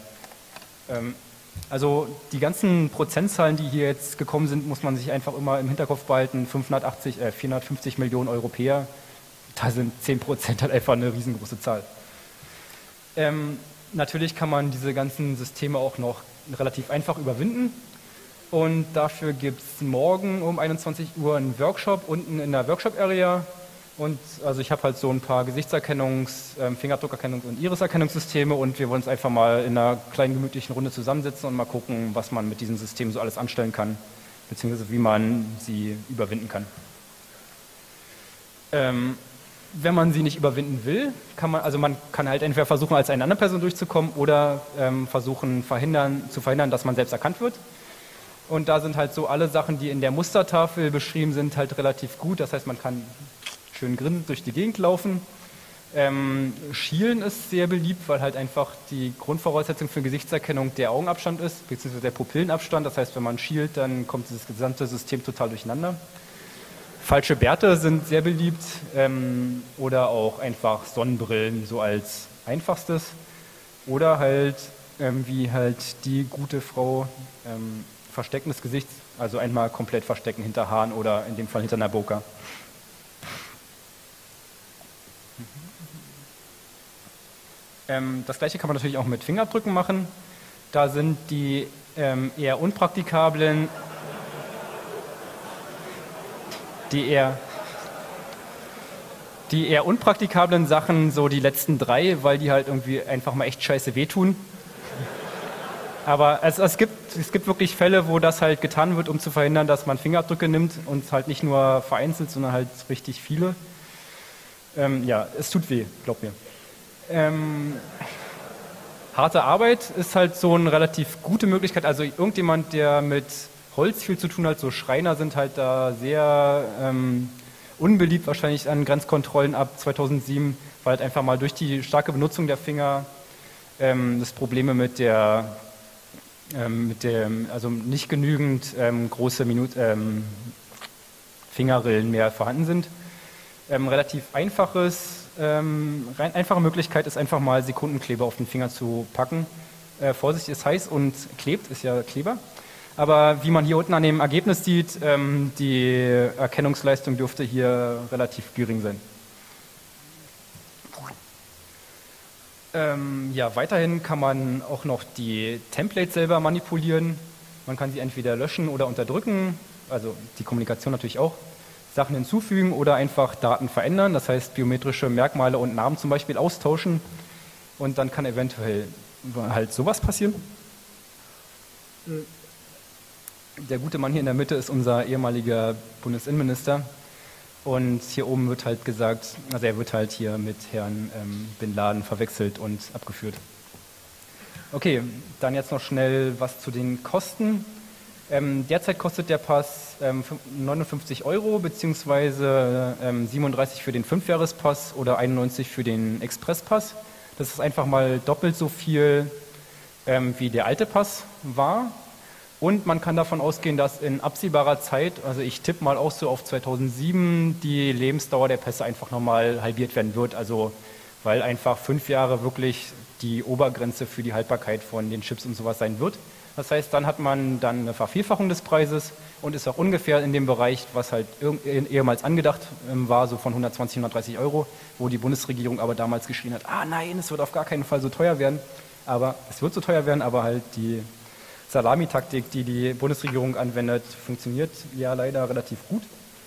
Also die ganzen Prozentzahlen, die hier jetzt gekommen sind, muss man sich einfach immer im Hinterkopf behalten. 450 Millionen Europäer, da sind 10% halt einfach eine riesengroße Zahl. Natürlich kann man diese ganzen Systeme auch noch relativ einfach überwinden. Und dafür gibt es morgen um 21 Uhr einen Workshop unten in der Workshop-Area. Und also ich habe halt so ein paar Fingerabdruckerkennungs- und Iriserkennungssysteme und wir wollen uns einfach mal in einer kleinen gemütlichen Runde zusammensetzen und mal gucken, was man mit diesen Systemen so alles anstellen kann, beziehungsweise wie man sie überwinden kann. Wenn man sie nicht überwinden will, man kann halt entweder versuchen, als eine andere Person durchzukommen oder versuchen zu verhindern, dass man selbst erkannt wird. Und da sind halt so alle Sachen, die in der Mustertafel beschrieben sind, halt relativ gut. Das heißt, man kann schön grinsend durch die Gegend laufen. Schielen ist sehr beliebt, weil halt einfach die Grundvoraussetzung für Gesichtserkennung der Augenabstand ist, beziehungsweise der Pupillenabstand. Das heißt, wenn man schielt, dann kommt dieses gesamte System total durcheinander. Falsche Bärte sind sehr beliebt oder auch einfach Sonnenbrillen so als einfachstes. Oder halt, wie halt die gute Frau, Verstecken des Gesichts, also einmal komplett verstecken hinter Haaren oder in dem Fall hinter einer Boka. Das gleiche kann man natürlich auch mit Fingerabdrücken machen. Da sind die eher unpraktikablen, Sachen so die letzten 3, weil die halt irgendwie einfach mal echt scheiße wehtun. Aber es gibt wirklich Fälle, wo das halt getan wird, um zu verhindern, dass man Fingerabdrücke nimmt und halt nicht nur vereinzelt, sondern halt richtig viele. Ja, es tut weh, glaub mir. Harte Arbeit ist halt so eine relativ gute Möglichkeit. Also irgendjemand, der mit Holz viel zu tun hat, so Schreiner sind halt da sehr unbeliebt wahrscheinlich an Grenzkontrollen ab 2007, weil halt einfach mal durch die starke Benutzung der Finger das Probleme also nicht genügend große Fingerrillen mehr vorhanden sind. Relativ einfache Möglichkeit ist einfach mal Sekundenkleber auf den Finger zu packen. Vorsicht, ist heiß und klebt, ist ja Kleber. Aber wie man hier unten an dem Ergebnis sieht, die Erkennungsleistung dürfte hier relativ gering sein. Ja, weiterhin kann man auch noch die Templates selber manipulieren. Man kann sie entweder löschen oder unterdrücken, also die Kommunikation natürlich auch, Sachen hinzufügen oder einfach Daten verändern, das heißt biometrische Merkmale und Namen zum Beispiel austauschen und dann kann eventuell halt sowas passieren. Der gute Mann hier in der Mitte ist unser ehemaliger Bundesinnenminister. Und hier oben wird halt gesagt, also er wird halt hier mit Herrn Bin Laden verwechselt und abgeführt. Okay, dann jetzt noch schnell was zu den Kosten. Derzeit kostet der Pass 59 € beziehungsweise 37 für den 5-Jahres-Pass oder 91 für den Expresspass. Das ist einfach mal doppelt so viel, wie der alte Pass war. Und man kann davon ausgehen, dass in absehbarer Zeit, also ich tippe mal auch so auf 2007, die Lebensdauer der Pässe einfach nochmal halbiert werden wird. Also weil einfach 5 Jahre wirklich die Obergrenze für die Haltbarkeit von den Chips und sowas sein wird. Das heißt, dann hat man dann eine Vervielfachung des Preises und ist auch ungefähr in dem Bereich, was halt ehemals angedacht war, so von 120, 130 €, wo die Bundesregierung aber damals geschrien hat, nein, es wird auf gar keinen Fall so teuer werden. Aber es wird so teuer werden, aber halt die Salamitaktik, die die Bundesregierung anwendet, funktioniert ja leider relativ gut.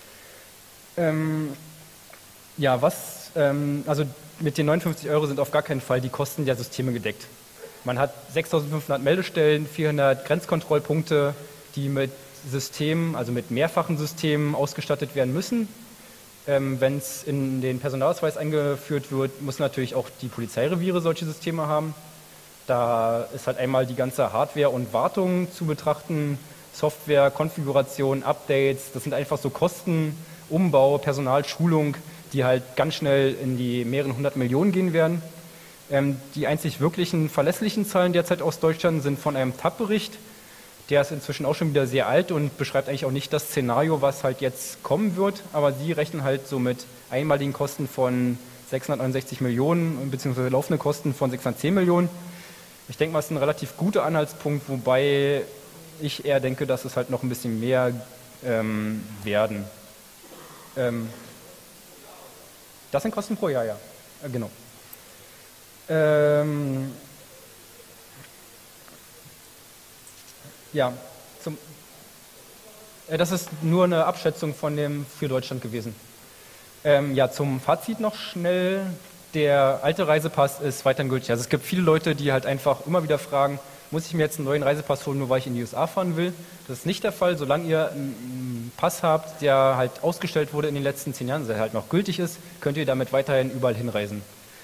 Also mit den 59 € sind auf gar keinen Fall die Kosten der Systeme gedeckt. Man hat 6.500 Meldestellen, 400 Grenzkontrollpunkte, die mit Systemen, also mit mehrfachen Systemen ausgestattet werden müssen. Wenn es in den Personalausweis eingeführt wird, müssen natürlich auch die Polizeireviere solche Systeme haben. Da ist halt einmal die ganze Hardware und Wartung zu betrachten, Software, Konfiguration, Updates, das sind einfach so Kosten, Umbau, Personalschulung, die halt ganz schnell in die mehreren 100 Millionen gehen werden. Die einzig wirklichen verlässlichen Zahlen derzeit aus Deutschland sind von einem TAP-Bericht. Der ist inzwischen auch schon wieder sehr alt und beschreibt eigentlich auch nicht das Szenario, was halt jetzt kommen wird. Aber sie rechnen halt so mit einmaligen Kosten von 669 Millionen bzw. laufende Kosten von 610 Millionen. Ich denke mal, es ist ein relativ guter Anhaltspunkt, wobei ich eher denke, dass es halt noch ein bisschen mehr werden. Das sind Kosten pro Jahr, ja. Genau. Das ist nur eine Abschätzung von dem für Deutschland gewesen. Zum Fazit noch schnell. Der alte Reisepass ist weiterhin gültig. Also es gibt viele Leute, die halt einfach immer wieder fragen, muss ich mir jetzt einen neuen Reisepass holen, nur weil ich in die USA fahren will? Das ist nicht der Fall. Solange ihr einen Pass habt, der halt ausgestellt wurde in den letzten 10 Jahren, der halt noch gültig ist, könnt ihr damit weiterhin überall hinreisen.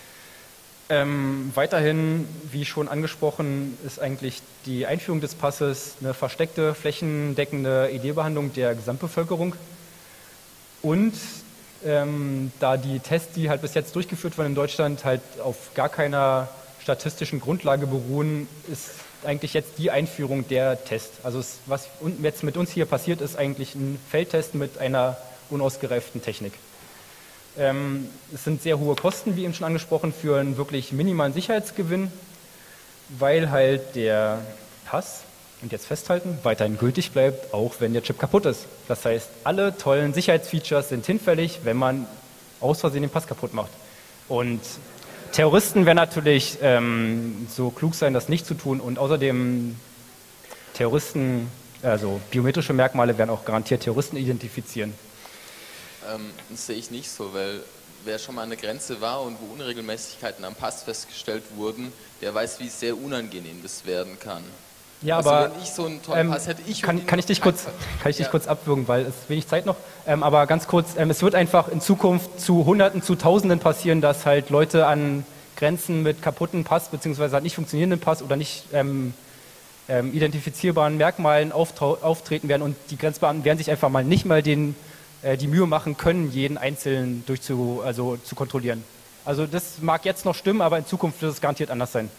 Weiterhin, wie schon angesprochen, ist eigentlich die Einführung des Passes eine versteckte, flächendeckende ID-Behandlung der Gesamtbevölkerung. Und da die Tests, die halt bis jetzt durchgeführt wurden in Deutschland, halt auf gar keiner statistischen Grundlage beruhen, ist eigentlich jetzt die Einführung der Test. Also was jetzt mit uns hier passiert, ist eigentlich ein Feldtest mit einer unausgereiften Technik. Es sind sehr hohe Kosten, wie eben schon angesprochen, für einen wirklich minimalen Sicherheitsgewinn, weil halt der Pass, und jetzt festhalten, weiterhin gültig bleibt, auch wenn der Chip kaputt ist. Das heißt, alle tollen Sicherheitsfeatures sind hinfällig, wenn man aus Versehen den Pass kaputt macht. Und Terroristen werden natürlich so klug sein, das nicht zu tun. Und außerdem Terroristen, also biometrische Merkmale werden auch garantiert Terroristen identifizieren. Das sehe ich nicht so, weil wer schon mal an der Grenze war und wo Unregelmäßigkeiten am Pass festgestellt wurden, der weiß, wie sehr unangenehm das werden kann. Ja, also aber wenn ich so einen tollen Pass hätte, kann ich dich kurz abwürgen, weil es ist wenig Zeit noch. Aber ganz kurz, es wird einfach in Zukunft zu Hunderten, zu Tausenden passieren, dass halt Leute an Grenzen mit kaputten Pass beziehungsweise halt nicht funktionierenden Pass oder nicht identifizierbaren Merkmalen auftreten werden und die Grenzbeamten werden sich einfach mal nicht mal die Mühe machen können, jeden Einzelnen zu kontrollieren. Also das mag jetzt noch stimmen, aber in Zukunft wird es garantiert anders sein.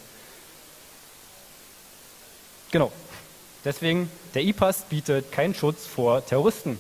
Genau. Deswegen, der E-Pass bietet keinen Schutz vor Terroristen.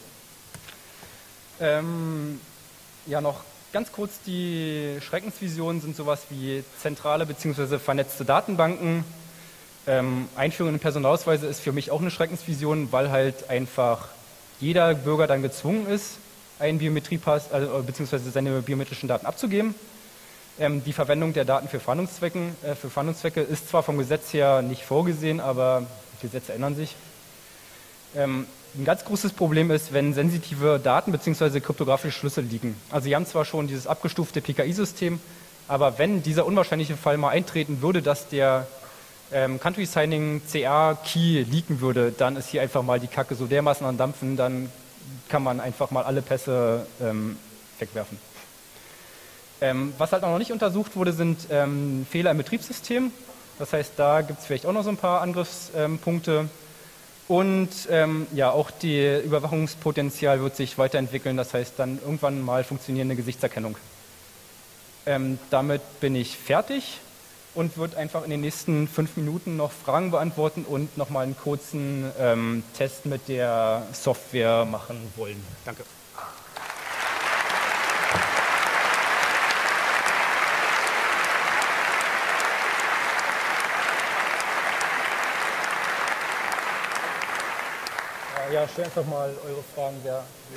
Noch ganz kurz, die Schreckensvisionen sind sowas wie zentrale bzw. vernetzte Datenbanken. Einführung in Personalausweise ist für mich auch eine Schreckensvision, weil halt einfach jeder Bürger dann gezwungen ist, einen Biometriepass bzw. seine biometrischen Daten abzugeben. Die Verwendung der Daten für Fahndungszwecke ist zwar vom Gesetz her nicht vorgesehen, aber die Gesetze ändern sich. Ein ganz großes Problem ist, wenn sensitive Daten bzw. kryptografische Schlüssel liegen. Also Sie haben zwar schon dieses abgestufte PKI-System, aber wenn dieser unwahrscheinliche Fall mal eintreten würde, dass der Country Signing CA Key leaken würde, dann ist hier einfach mal die Kacke so dermaßen am Dampfen, dann kann man einfach mal alle Pässe wegwerfen. Was halt auch noch nicht untersucht wurde, sind Fehler im Betriebssystem. Das heißt, da gibt es vielleicht auch noch so ein paar Angriffspunkte. Und ja, auch die Überwachungspotenzial wird sich weiterentwickeln. Das heißt, dann irgendwann mal funktionierende Gesichtserkennung. Damit bin ich fertig und würde einfach in den nächsten 5 Minuten noch Fragen beantworten und nochmal einen kurzen Test mit der Software machen wollen. Danke. Ja, stellt einfach mal eure Fragen, wer will.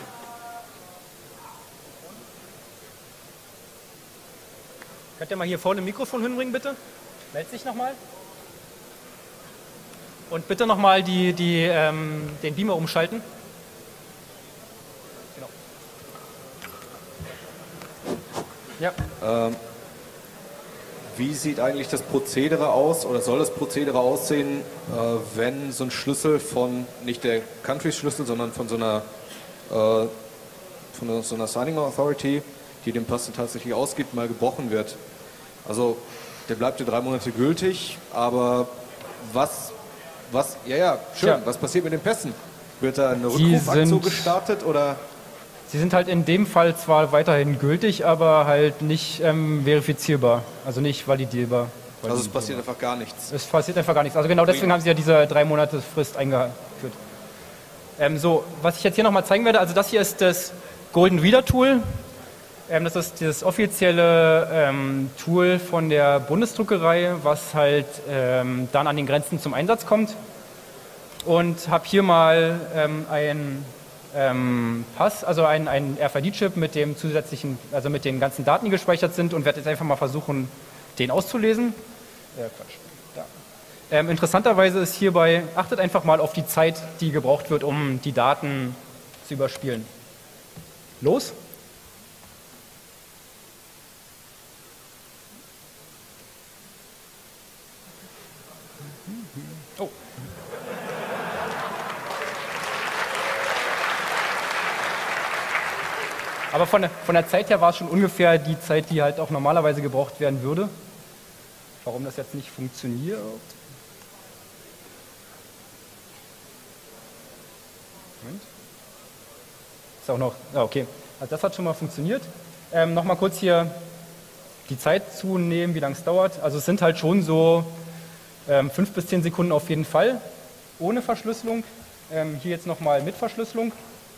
Könnt ihr mal hier vorne ein Mikrofon hinbringen, bitte? Meldet sich nochmal. Und bitte nochmal den Beamer umschalten. Genau. Ja. Wie sieht eigentlich das Prozedere aus oder soll das Prozedere aussehen, wenn so ein Schlüssel von, nicht der Country-Schlüssel, sondern von so einer Signing Authority, die den Pass tatsächlich ausgibt, mal gebrochen wird? Also der bleibt ja 3 Monate gültig, aber was passiert mit den Pässen? Wird da eine Rückrufaktion gestartet oder? Sie sind halt in dem Fall zwar weiterhin gültig, aber halt nicht verifizierbar, also nicht validierbar. Also es passiert einfach gar nichts? Es passiert einfach gar nichts. Also genau deswegen haben Sie ja diese 3 Monate Frist eingeführt. So, was ich jetzt hier nochmal zeigen werde, also das hier ist das Golden Reader Tool. Das ist das offizielle Tool von der Bundesdruckerei, was halt dann an den Grenzen zum Einsatz kommt. Und habe hier mal ein Pass, also ein RFID-Chip mit dem zusätzlichen, also mit den ganzen Daten, die gespeichert sind, und werde jetzt einfach mal versuchen, den auszulesen. Interessanterweise ist hierbei, achtet einfach mal auf die Zeit, die gebraucht wird, um die Daten zu überspielen. Los! Oh. Aber von der Zeit her war es schon ungefähr die Zeit, die halt auch normalerweise gebraucht werden würde. Warum das jetzt nicht funktioniert? Moment. Ist auch noch, okay. Also das hat schon mal funktioniert. Nochmal kurz hier die Zeit zu nehmen, wie lange es dauert. Also es sind halt schon so 5 bis 10 Sekunden auf jeden Fall ohne Verschlüsselung. Hier jetzt nochmal mit Verschlüsselung.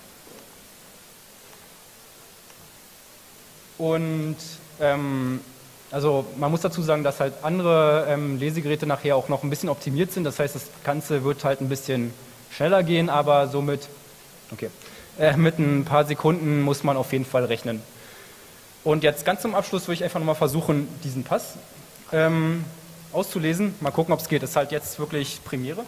Und also man muss dazu sagen, dass halt andere Lesegeräte nachher auch noch ein bisschen optimiert sind. Das heißt, das Ganze wird halt ein bisschen schneller gehen, aber so mit ein paar Sekunden muss man auf jeden Fall rechnen. Und jetzt ganz zum Abschluss würde ich einfach nochmal versuchen, diesen Pass auszulesen. Mal gucken, ob es geht. Das ist halt jetzt wirklich Premiere.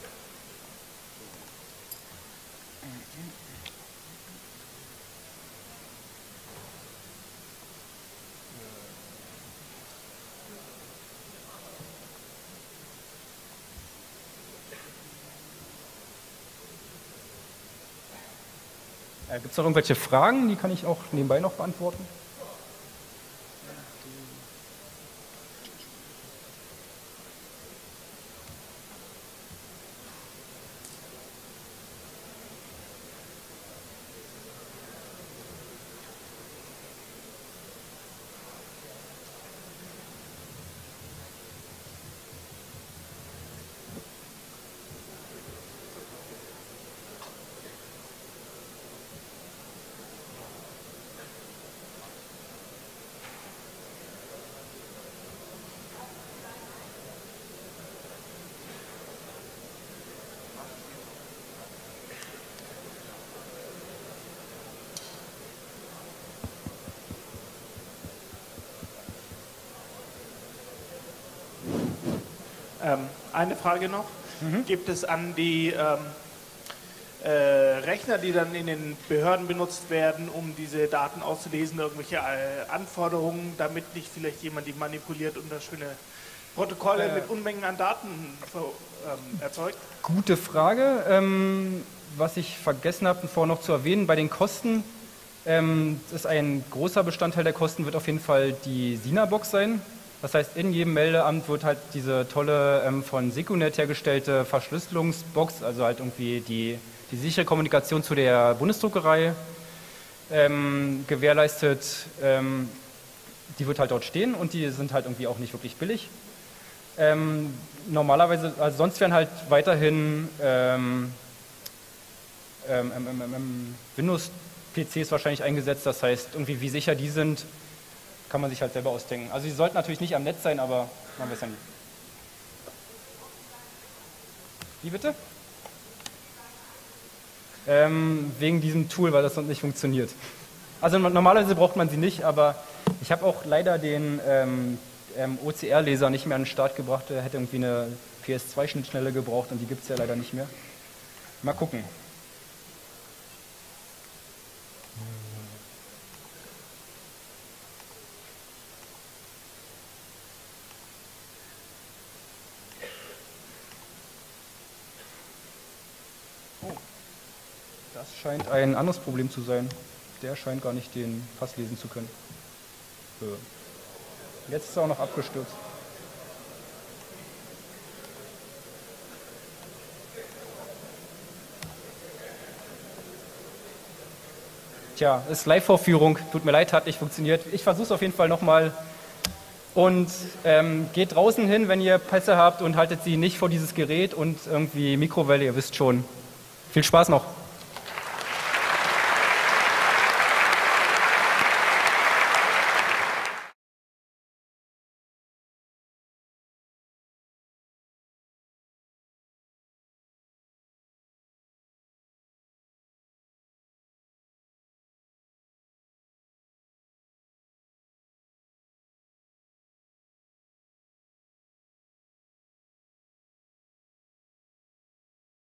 Gibt es noch irgendwelche Fragen? Die kann ich auch nebenbei noch beantworten. Eine Frage noch. Gibt es an die Rechner, die dann in den Behörden benutzt werden, um diese Daten auszulesen, irgendwelche Anforderungen, damit nicht vielleicht jemand die manipuliert und da schöne Protokolle mit Unmengen an Daten erzeugt? Gute Frage. Was ich vergessen habe, vorher noch zu erwähnen, bei den Kosten, ist ein großer Bestandteil der Kosten, wird auf jeden Fall die SINA-Box sein. Das heißt, in jedem Meldeamt wird halt diese tolle von Secunet hergestellte Verschlüsselungsbox, also halt irgendwie die sichere Kommunikation zu der Bundesdruckerei gewährleistet. Die wird halt dort stehen und die sind halt irgendwie auch nicht wirklich billig. Normalerweise, also sonst wären halt weiterhin Windows-PCs wahrscheinlich eingesetzt, das heißt, irgendwie wie sicher die sind, kann man sich halt selber ausdenken. Also sie sollten natürlich nicht am Netz sein, aber man weiß ja nie. Wie bitte? Wegen diesem Tool, weil das sonst nicht funktioniert. Also normalerweise braucht man sie nicht, aber ich habe auch leider den OCR-Leser nicht mehr an den Start gebracht. Der hätte irgendwie eine PS2-Schnittstelle gebraucht und die gibt es ja leider nicht mehr. Mal gucken. Das scheint ein anderes Problem zu sein. Der scheint gar nicht den Pass lesen zu können. Jetzt ist er auch noch abgestürzt. Tja, ist Live-Vorführung. Tut mir leid, hat nicht funktioniert. Ich versuche es auf jeden Fall nochmal. Und geht draußen hin, wenn ihr Pässe habt und haltet sie nicht vor dieses Gerät und irgendwie Mikrowelle, ihr wisst schon. Viel Spaß noch.